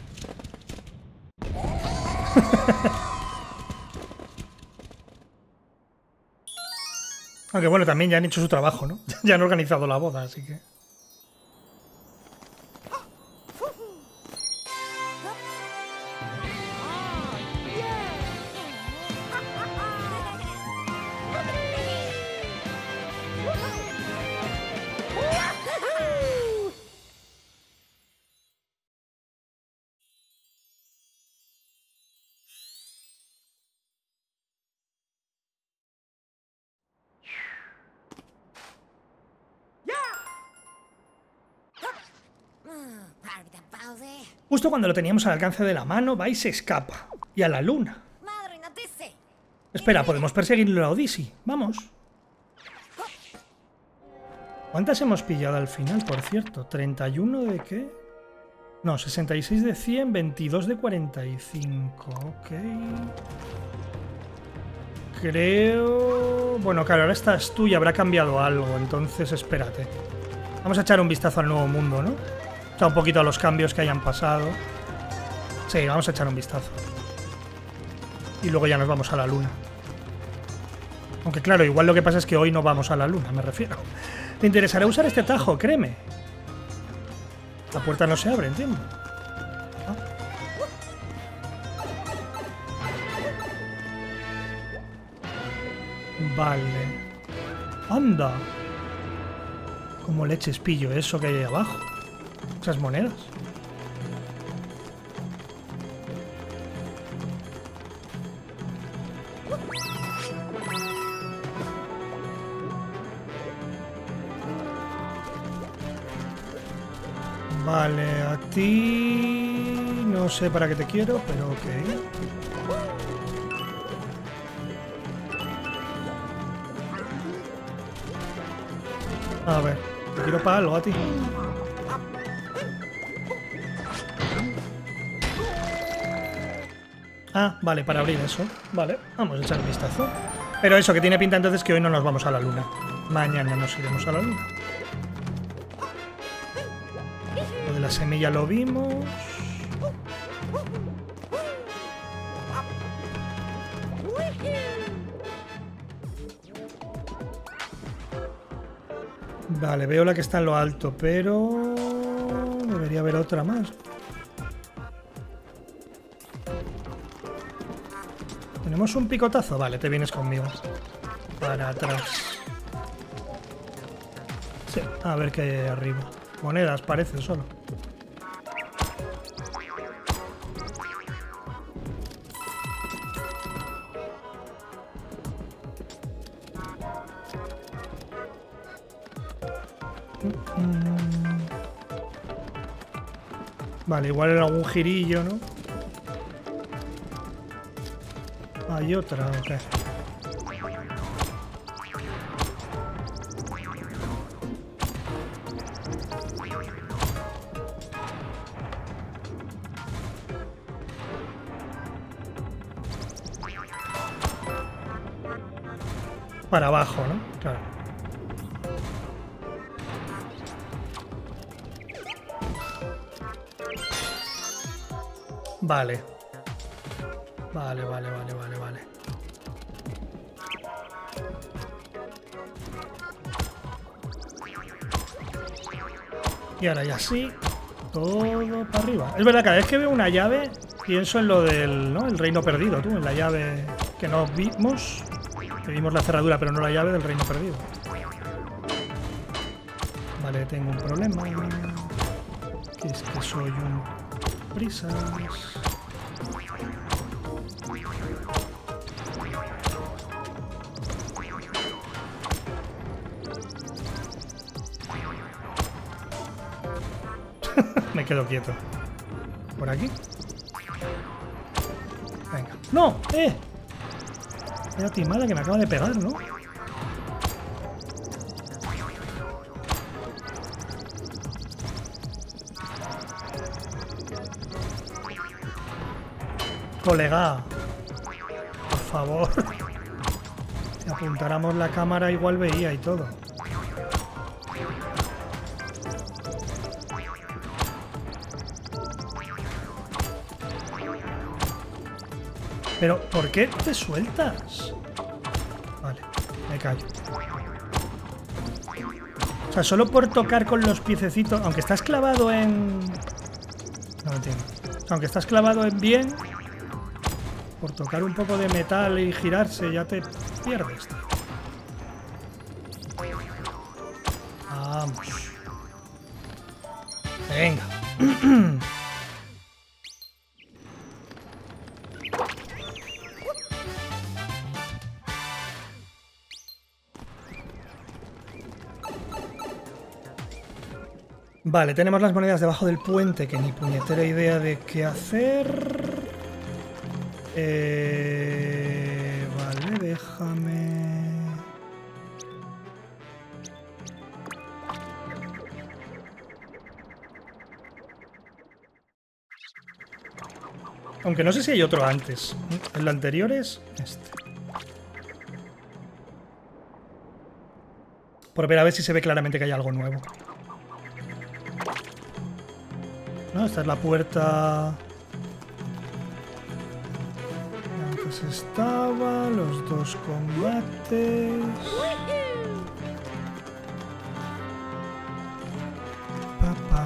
Aunque bueno, también ya han hecho su trabajo, ¿no? Ya han organizado la boda, así que... Justo cuando lo teníamos al alcance de la mano, va y se escapa. Y a la luna. Espera, podemos perseguirlo a Odyssey. Vamos. ¿Cuántas hemos pillado al final, por cierto? ¿treinta y uno de qué? No, sesenta y seis de cien, veintidós de cuarenta y cinco. Ok. Creo... Bueno, claro, ahora estás tú y habrá cambiado algo, entonces espérate. Vamos a echar un vistazo al nuevo mundo, ¿no? O sea, un poquito a los cambios que hayan pasado. Sí, vamos a echar un vistazo. y luego ya nos vamos a la luna. Aunque claro, igual lo que pasa es que hoy no vamos a la luna, me refiero. ¿Te interesará usar este atajo? Créeme. La puerta no se abre, entiendo. ¿Ah? Vale. ¡Anda! Como leches pillo eso que hay ahí abajo. Esas monedas. Vale, a ti... no sé para qué te quiero, pero ok. A ver, te quiero para algo a ti. Ah, vale, para abrir eso. Vale, vamos a echar un vistazo. Pero eso, que tiene pinta entonces que hoy no nos vamos a la luna. Mañana nos iremos a la luna. Lo de la semilla lo vimos. Vale, veo la que está en lo alto, pero... debería haber otra más. ¿Tenemos un picotazo? Vale, te vienes conmigo. Para atrás. Sí, a ver qué hay ahí arriba. Monedas, parece, solo. Vale, igual era algún girillo, ¿no? Hay otra, ok. Para abajo, ¿no? Claro. Vale. Vale, vale, vale, vale, vale. Y ahora ya sí, todo para arriba. Es verdad, cada vez que veo una llave, pienso en lo del, ¿no? El reino perdido, tú, en la llave que no vimos. Que vimos la cerradura, pero no la llave del reino perdido. Vale, tengo un problema. Que es que soy un prisas. Me quedo quieto. ¿Por aquí? Venga. ¡No! ¡Eh! Vaya timada que me acaba de pegar, ¿no? Colega. Por favor. Si apuntáramos la cámara igual veía y todo. Pero, ¿por qué te sueltas? Vale, me callo. O sea, solo por tocar con los piececitos, aunque estás clavado en... No entiendo. O sea, aunque estás clavado en bien, por tocar un poco de metal y girarse ya te pierdes. Vamos. Venga. Vale, tenemos las monedas debajo del puente, que ni puñetera idea de qué hacer. Eh, vale, déjame... Aunque no sé si hay otro antes. El anterior es este. Por ver a ver si se ve claramente que hay algo nuevo. No, esta es la puerta... antes estaba, los dos combates. Papá.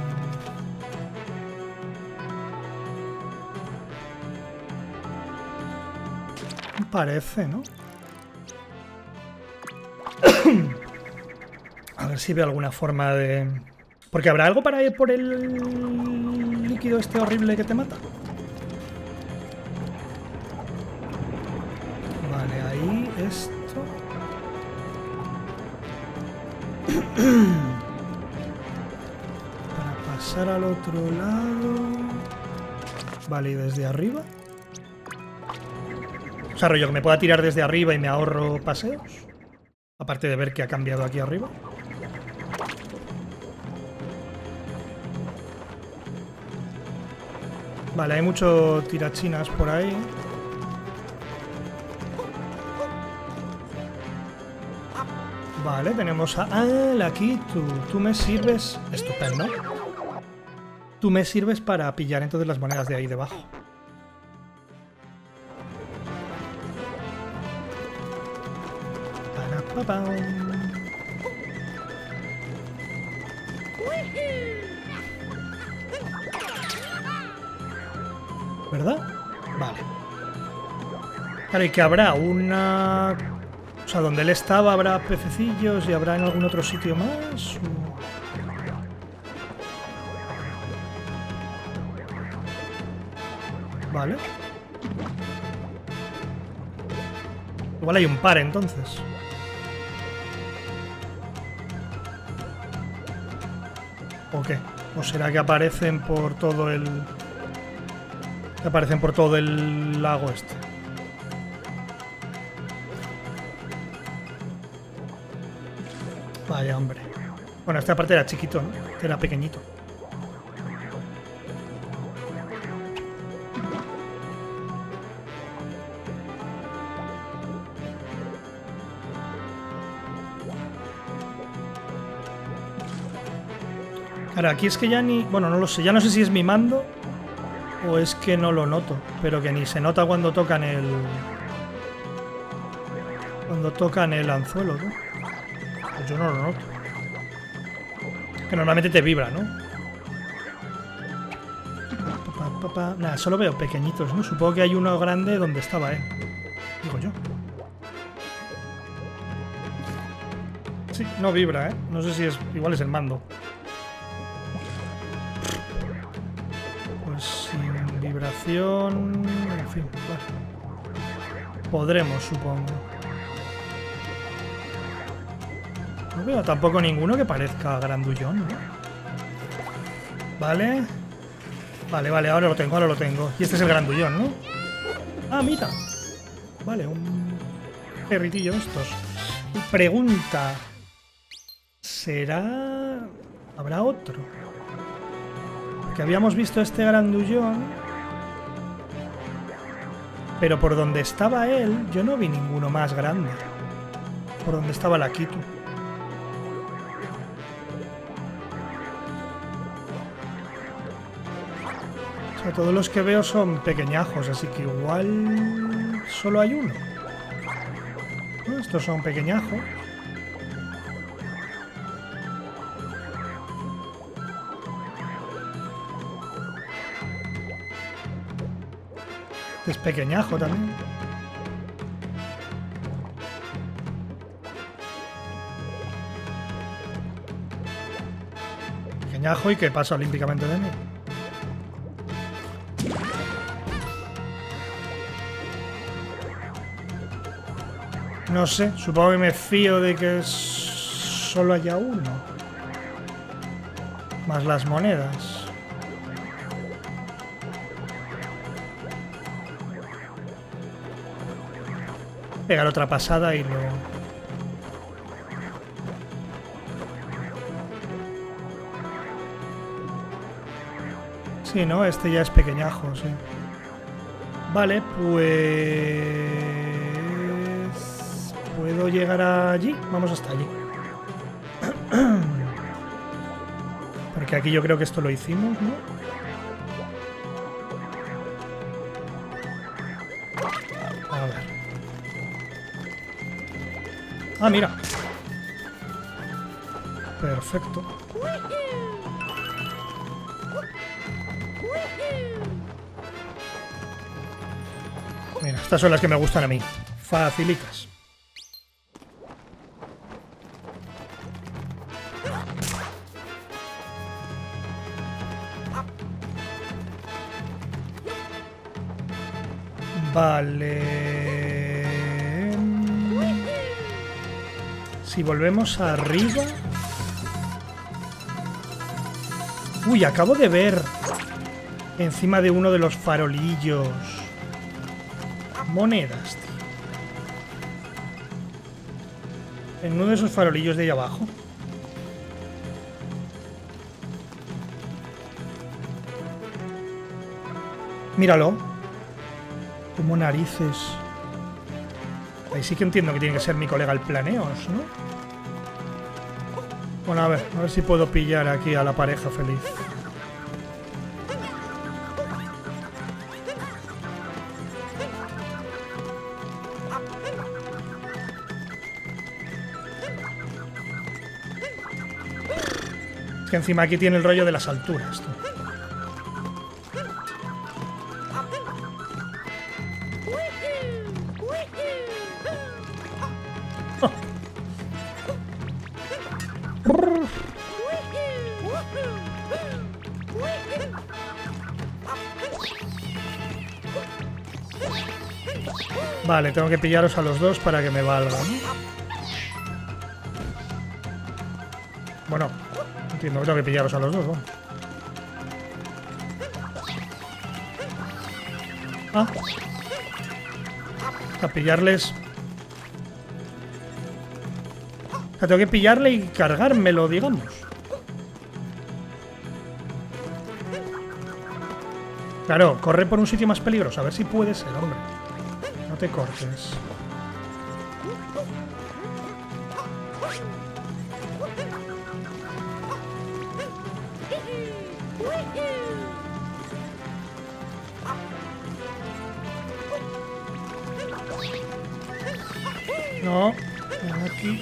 Parece, ¿no? A ver si veo alguna forma de... Porque habrá algo para ir por el líquido este horrible que te mata. Vale, ahí esto. Para pasar al otro lado. Vale, y desde arriba. O sea, rollo que me pueda tirar desde arriba y me ahorro paseos. Aparte de ver que ha cambiado aquí arriba. Vale, hay mucho tirachinas por ahí. Vale, tenemos a... Ah, aquí tú. Tú me sirves... Estupendo. Tú me sirves para pillar entonces las monedas de ahí debajo. ¿Verdad? Vale. Claro, y que habrá una... O sea, donde él estaba habrá pececillos y habrá en algún otro sitio más. O... Vale. Igual hay un par entonces. ¿O qué? ¿O será que aparecen por todo el... que aparecen por todo el lago este? Vaya, hombre. Bueno, esta parte era chiquito, ¿no? Este era pequeñito. Ahora, aquí es que ya ni... Bueno, no lo sé. Ya no sé si es mi mando o es que no lo noto. Pero que ni se nota cuando tocan el... Cuando tocan el anzuelo, ¿no? Pues yo no lo noto. Que normalmente te vibra, ¿no? Pa, pa, pa. Nada, solo veo pequeñitos, ¿no? Supongo que hay uno grande donde estaba él. Digo yo. Sí, no vibra, ¿eh? No sé si es... Igual es el mando. Sin vibración... En fin, vale. Podremos, supongo. No veo tampoco ninguno que parezca grandullón, ¿no? Vale. Vale, vale, ahora lo tengo, ahora lo tengo. Y este es el grandullón, ¿no? Ah, mira. Vale, un perritillo estos. Pregunta. ¿Será... ¿Habrá otro? Que habíamos visto este grandullón, pero por donde estaba él yo no vi ninguno más grande. Por donde estaba la Kitu. O sea, todos los que veo son pequeñajos, así que igual solo hay uno. ¿No? Estos son pequeñajos. Es pequeñajo también. Pequeñajo y que pasa olímpicamente de mí. No sé, supongo que me fío de que solo haya uno. Más las monedas. Pegar otra pasada y lo... Sí, ¿no? Este ya es pequeñajo, sí. Vale, pues... ¿Puedo llegar allí? Vamos hasta allí. Porque aquí yo creo que esto lo hicimos, ¿no? A ver. Ah, mira. Perfecto. Mira, estas son las que me gustan a mí. Facilitas. Vale. Si volvemos arriba... Uy, acabo de ver encima de uno de los farolillos monedas, tío. En uno de esos farolillos de ahí abajo. Míralo. Como narices. Ahí sí que entiendo que tiene que ser mi colega el Planeos, ¿no? Bueno, a ver, a ver si puedo pillar aquí a la pareja feliz. Es que encima aquí tiene el rollo de las alturas, tú. Vale, tengo que pillaros a los dos para que me valga, ¿no? Bueno, entiendo que tengo que pillaros a los dos, ¿no? Ah. A pillarles... O sea, tengo que pillarle y cargármelo, digamos. Claro, corre por un sitio más peligroso. A ver si puede ser, hombre. No te cortes. No, aquí.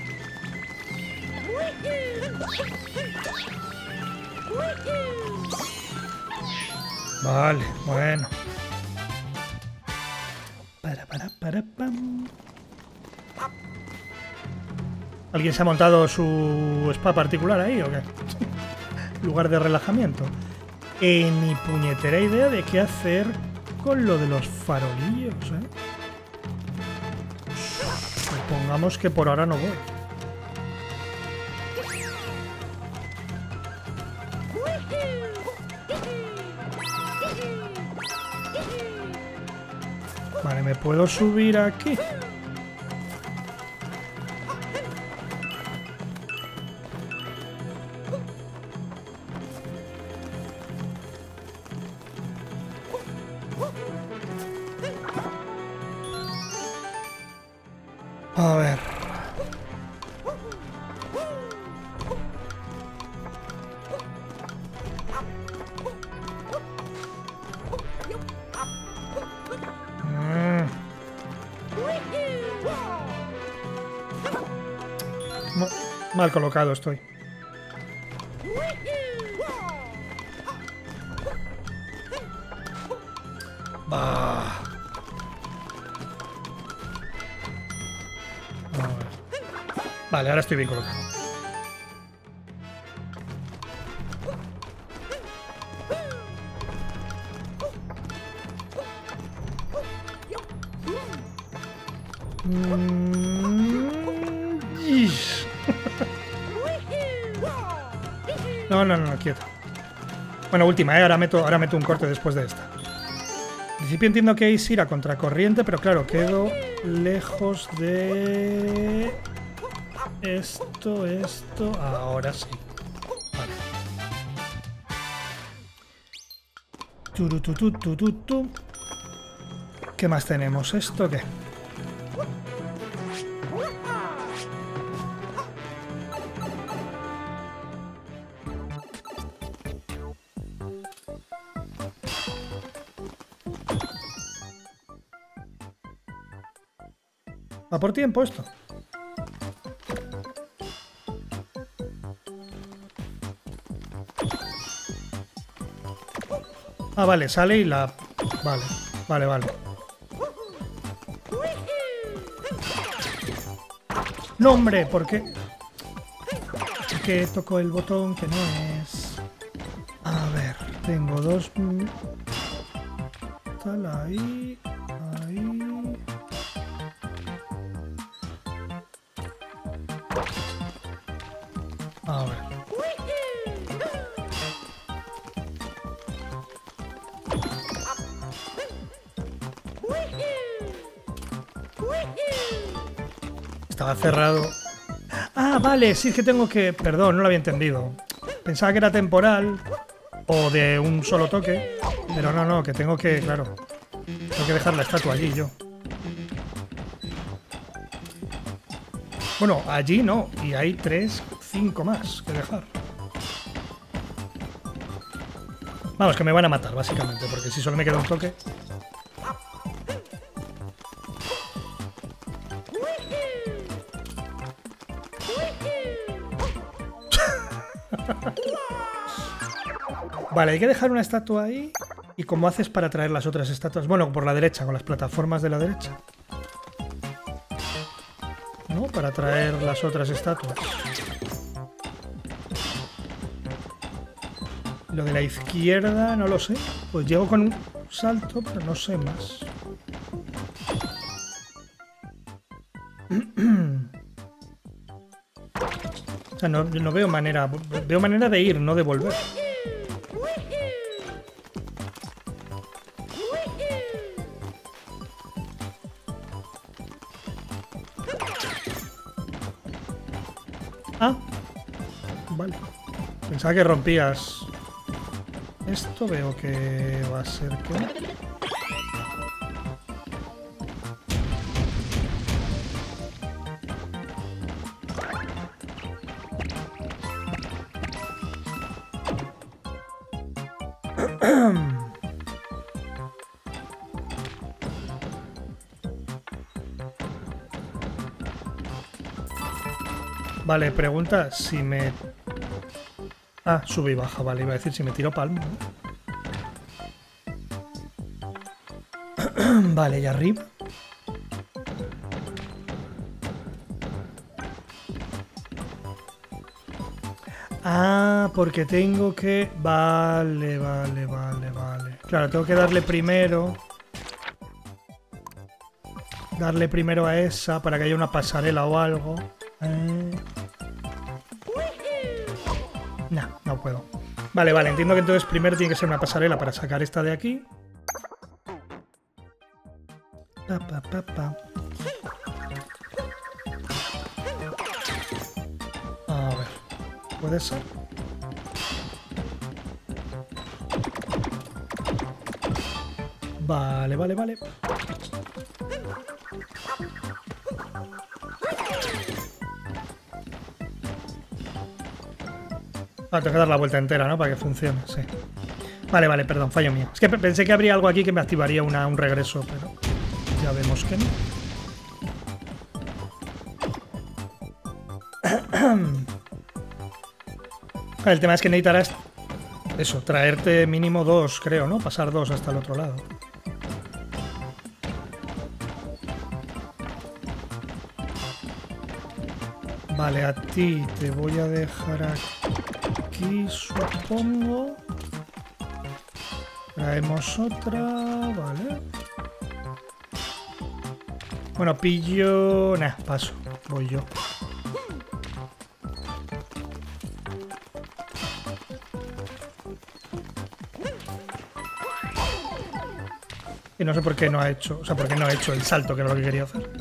Vale, bueno. Para, para, para, pam. ¿Alguien se ha montado su spa particular ahí o qué? Lugar de relajamiento. Eh, ni puñetera idea de qué hacer con lo de los farolillos, ¿eh? Supongamos que por ahora no voy. Vale, ¿me puedo subir aquí? A ver. Mm. No, mal colocado estoy. Bah. Vale, ahora estoy bien colocado. Mm, ish. No, no, no, quieto. Bueno, última, ¿eh? Ahora meto, ahora meto un corte después de esta. En principio entiendo que es ir a contracorriente, pero claro, quedo lejos de... Esto, esto... Ahora sí. Vale. Tu, tu, tu, tu, tu, tu. ¿Qué más tenemos? ¿Esto qué? Va por tiempo esto. Ah, vale, sale y la... Vale, vale, vale. No, hombre, ¿por qué? Porque toco el botón que no es... A ver, tengo dos... Tal, ahí... Ahí... A ver... Estaba cerrado. Ah, vale, sí, es que tengo que... Perdón, no lo había entendido. Pensaba que era temporal o de un solo toque. Pero no, no, que tengo que... Claro. Tengo que dejar la estatua allí yo. Bueno, allí no. Y hay tres, cinco más que dejar. Vamos, que me van a matar, básicamente. Porque si solo me queda un toque... Vale, hay que dejar una estatua ahí. ¿Y cómo haces para traer las otras estatuas? Bueno, por la derecha, con las plataformas de la derecha. ¿No? Para traer las otras estatuas. Lo de la izquierda no lo sé. Pues llego con un salto, pero no sé más. O sea, no, no veo manera... Veo manera de ir, no de volver. Ah, vale. Pensaba que rompías. Esto veo que va a ser que... Vale, pregunta si me... Ah, sube y baja, vale, iba a decir si me tiro palmo, ¿no? Vale, y arriba. Ah, porque tengo que... Vale, vale, vale, vale. Claro, tengo que darle primero... Darle primero a esa para que haya una pasarela o algo. Eh... No, no puedo. Vale, vale, entiendo que entonces primero tiene que ser una pasarela para sacar esta de aquí. Pa, pa, pa, pa. A ver, ¿puede ser? Vale, vale, vale. Ah, tengo que dar la vuelta entera, ¿no? Para que funcione, sí. Vale, vale, perdón, fallo mío. Es que pensé que habría algo aquí que me activaría una, un regreso, pero ya vemos que no. El tema es que necesitarás eso, traerte mínimo dos, creo, ¿no? Pasar dos hasta el otro lado. Vale, a ti te voy a dejar aquí, supongo. Traemos otra, vale. Bueno, pillo... Nah, paso, voy yo. Y no sé por qué no ha hecho, o sea, por qué no ha hecho el salto, que era lo que quería hacer.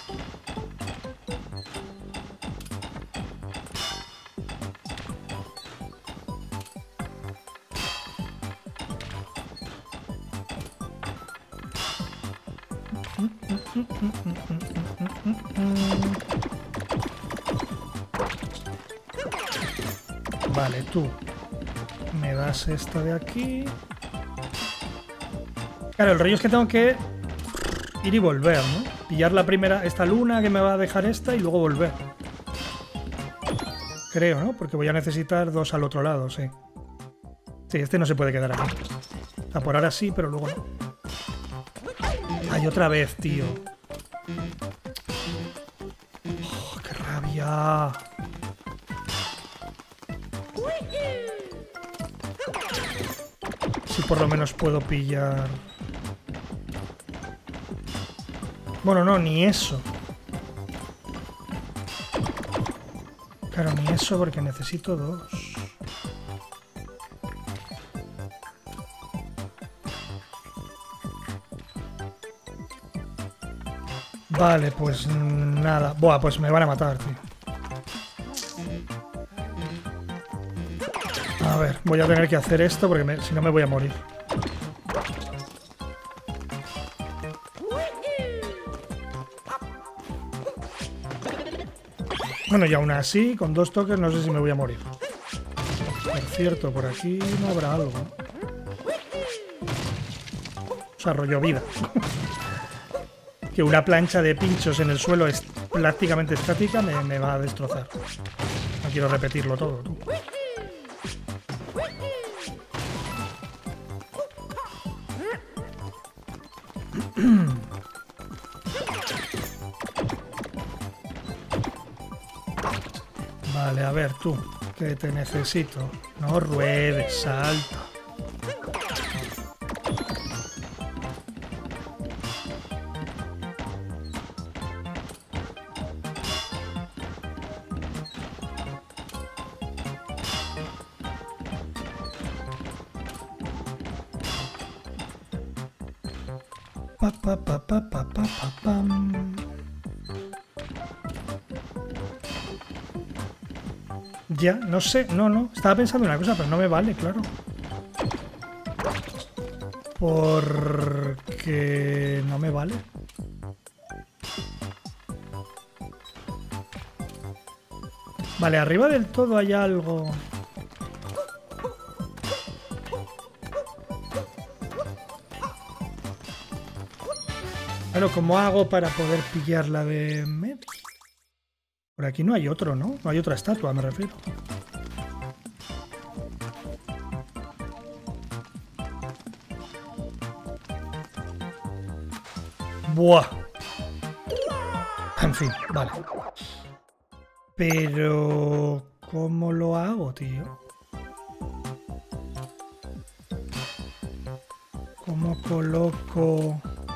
Vale, tú me das esta de aquí. Claro, el rollo es que tengo que ir y volver, ¿no? Pillar la primera, esta luna que me va a dejar esta y luego volver. Creo, ¿no? Porque voy a necesitar dos al otro lado, sí. Sí, este no se puede quedar aquí. O sea, por ahora sí, pero luego no. Ay, otra vez, tío. Oh, ¡qué rabia! Si por lo menos puedo pillar... Bueno, no, ni eso. Claro, ni eso porque necesito dos. Vale, pues nada. Buah, pues me van a matar, tío. A ver, voy a tener que hacer esto porque me, si no me voy a morir. Bueno, y aún así, con dos toques no sé si me voy a morir. Por cierto, por aquí no habrá algo. O sea, rollo vida. Que una plancha de pinchos en el suelo es prácticamente estática me, me va a destrozar. No quiero repetirlo todo, tú. Vale, a ver tú, que te necesito. No ruedes, salta. Pa, pa, pa, pa, pa, pa, pa, pam. Ya, no sé, no, no. Estaba pensando una cosa, pero no me vale, claro. Porque no me vale. Vale, arriba del todo hay algo. Claro, ¿cómo hago para poder pillar la de medio? Por aquí no hay otro, ¿no? No hay otra estatua, me refiero. Buah. En fin, vale. Pero... ¿cómo lo hago, tío? ¿Cómo coloco...?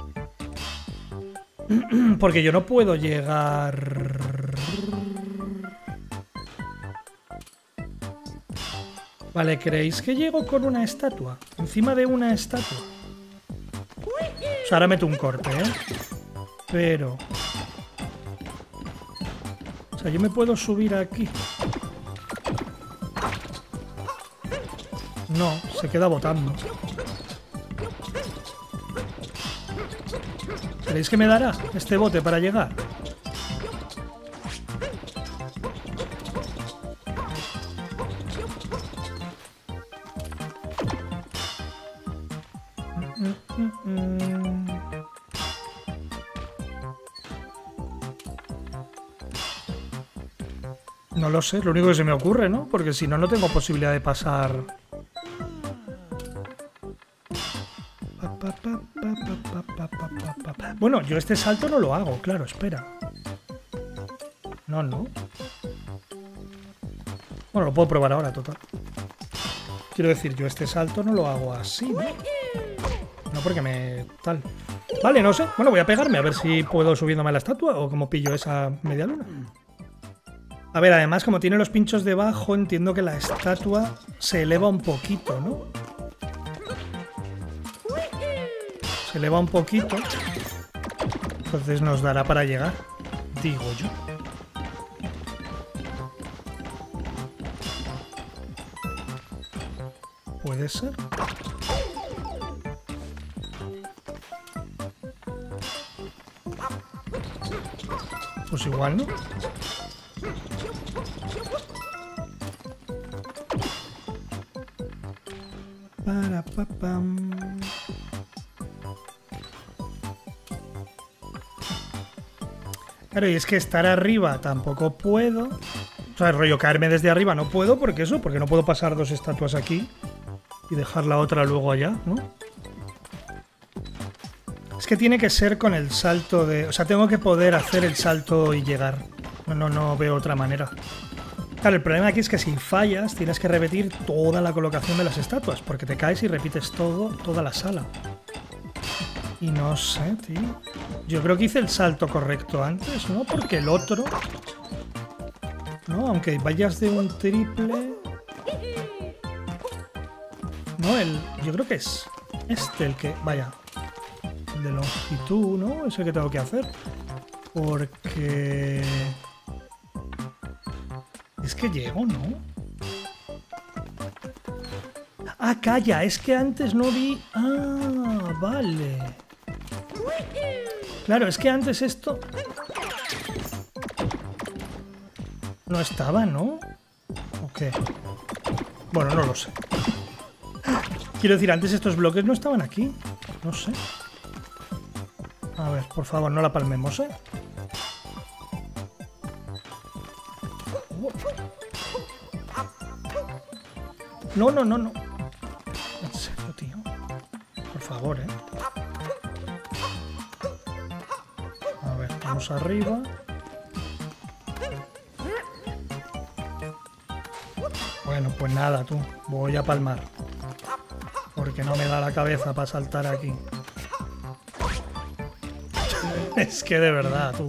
Porque yo no puedo llegar... Vale, ¿creéis que llego con una estatua? Encima de una estatua. O sea, ahora meto un corte, ¿eh? Pero... O sea, yo me puedo subir aquí. No, se queda botando. ¿Creéis que me dará este bote para llegar? No lo sé, lo único que se me ocurre, ¿no? Porque si no, no tengo posibilidad de pasar... Bueno, yo este salto no lo hago, claro, espera. No, no. Bueno, lo puedo probar ahora, total. Quiero decir, yo este salto no lo hago así, ¿no? No porque me... tal. Vale, no sé. Bueno, voy a pegarme a ver si puedo subiéndome a la estatua o cómo pillo esa media luna. A ver, además, como tiene los pinchos debajo, entiendo que la estatua se eleva un poquito, ¿no? Se eleva un poquito. Entonces nos dará para llegar, digo yo. ¿Puede ser? Pues igual, ¿no? Para pa pam. Claro, y es que estar arriba tampoco puedo. O sea, el rollo caerme desde arriba no puedo, porque eso, porque no puedo pasar dos estatuas aquí y dejar la otra luego allá, ¿no? Es que tiene que ser con el salto de... O sea, tengo que poder hacer el salto y llegar. No, no, no veo otra manera. Claro, el problema aquí es que si fallas tienes que repetir toda la colocación de las estatuas, porque te caes y repites todo, toda la sala. Y no sé, tío. Yo creo que hice el salto correcto antes, ¿no? Porque el otro... No, aunque vayas de un triple... No, el... Yo creo que es este el que... Vaya. El de longitud, ¿no? Es el que tengo que hacer. Porque... Es que llego, ¿no? Ah, calla, es que antes no vi... Ah, vale. Claro, es que antes esto... No estaba, ¿no? ¿O qué? Bueno, no lo sé. Quiero decir, antes estos bloques no estaban aquí. No sé. A ver, por favor, no la palmemos, ¿eh? No, no, no, no. En serio, tío. Por favor, ¿eh? A ver, vamos arriba. Bueno, pues nada, tú. Voy a palmar. Porque no me da la cabeza para saltar aquí. Es que de verdad, tú.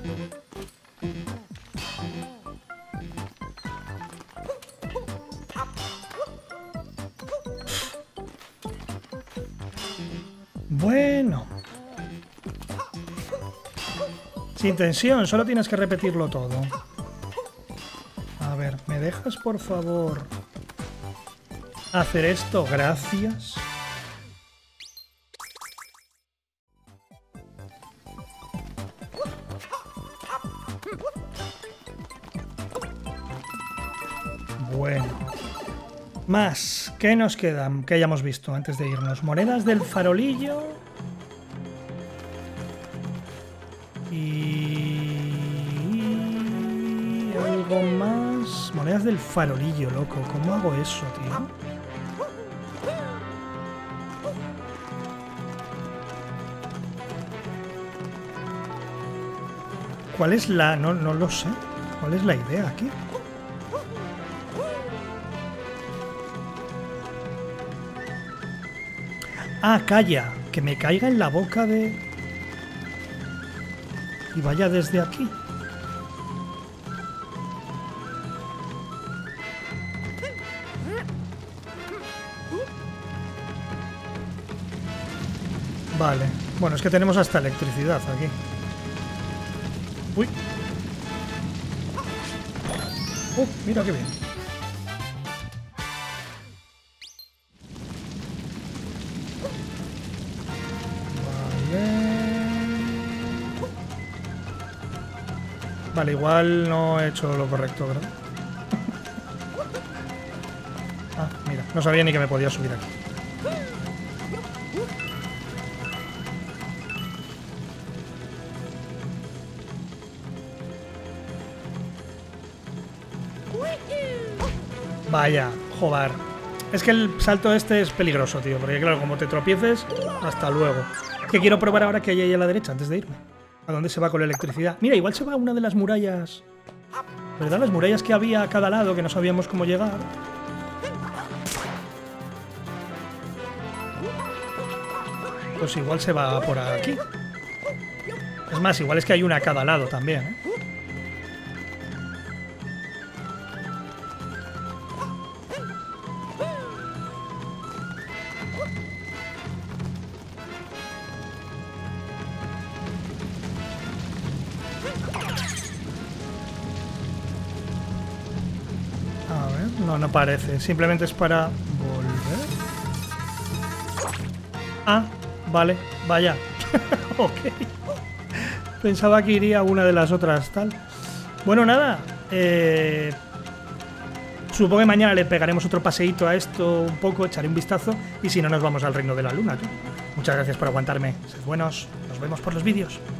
Bueno. Sin tensión, solo tienes que repetirlo todo. A ver, ¿me dejas por favor hacer esto? Gracias. Bueno. Más. ¿Qué nos queda? ¿Qué hayamos visto antes de irnos? Monedas del farolillo. Y... algo más. Monedas del farolillo, loco. ¿Cómo hago eso, tío? ¿Cuál es la...? No, no lo sé. ¿Cuál es la idea aquí? Ah, calla. Que me caiga en la boca de... Y vaya desde aquí. Vale. Bueno, es que tenemos hasta electricidad aquí. Uy. Uh, mira qué bien. Vale, igual no he hecho lo correcto, ¿verdad? Ah, mira, no sabía ni que me podía subir aquí. Vaya, joder. Es que el salto este es peligroso, tío, porque claro, como te tropieces, hasta luego. Que quiero probar ahora que hay ahí a la derecha, antes de irme. ¿A dónde se va con la electricidad? Mira, igual se va a una de las murallas. ¿Verdad? Las murallas que había a cada lado, que no sabíamos cómo llegar. Pues igual se va por aquí. Es más, igual es que hay una a cada lado también, ¿eh? No, no parece. Simplemente es para volver. Ah, vale. Vaya. Ok. Pensaba que iría a una de las otras tal. Bueno, nada. Eh... Supongo que mañana le pegaremos otro paseíto a esto un poco, echaré un vistazo. Y si no, nos vamos al Reino de la Luna, ¿tú? Muchas gracias por aguantarme. Sed buenos. Nos vemos por los vídeos.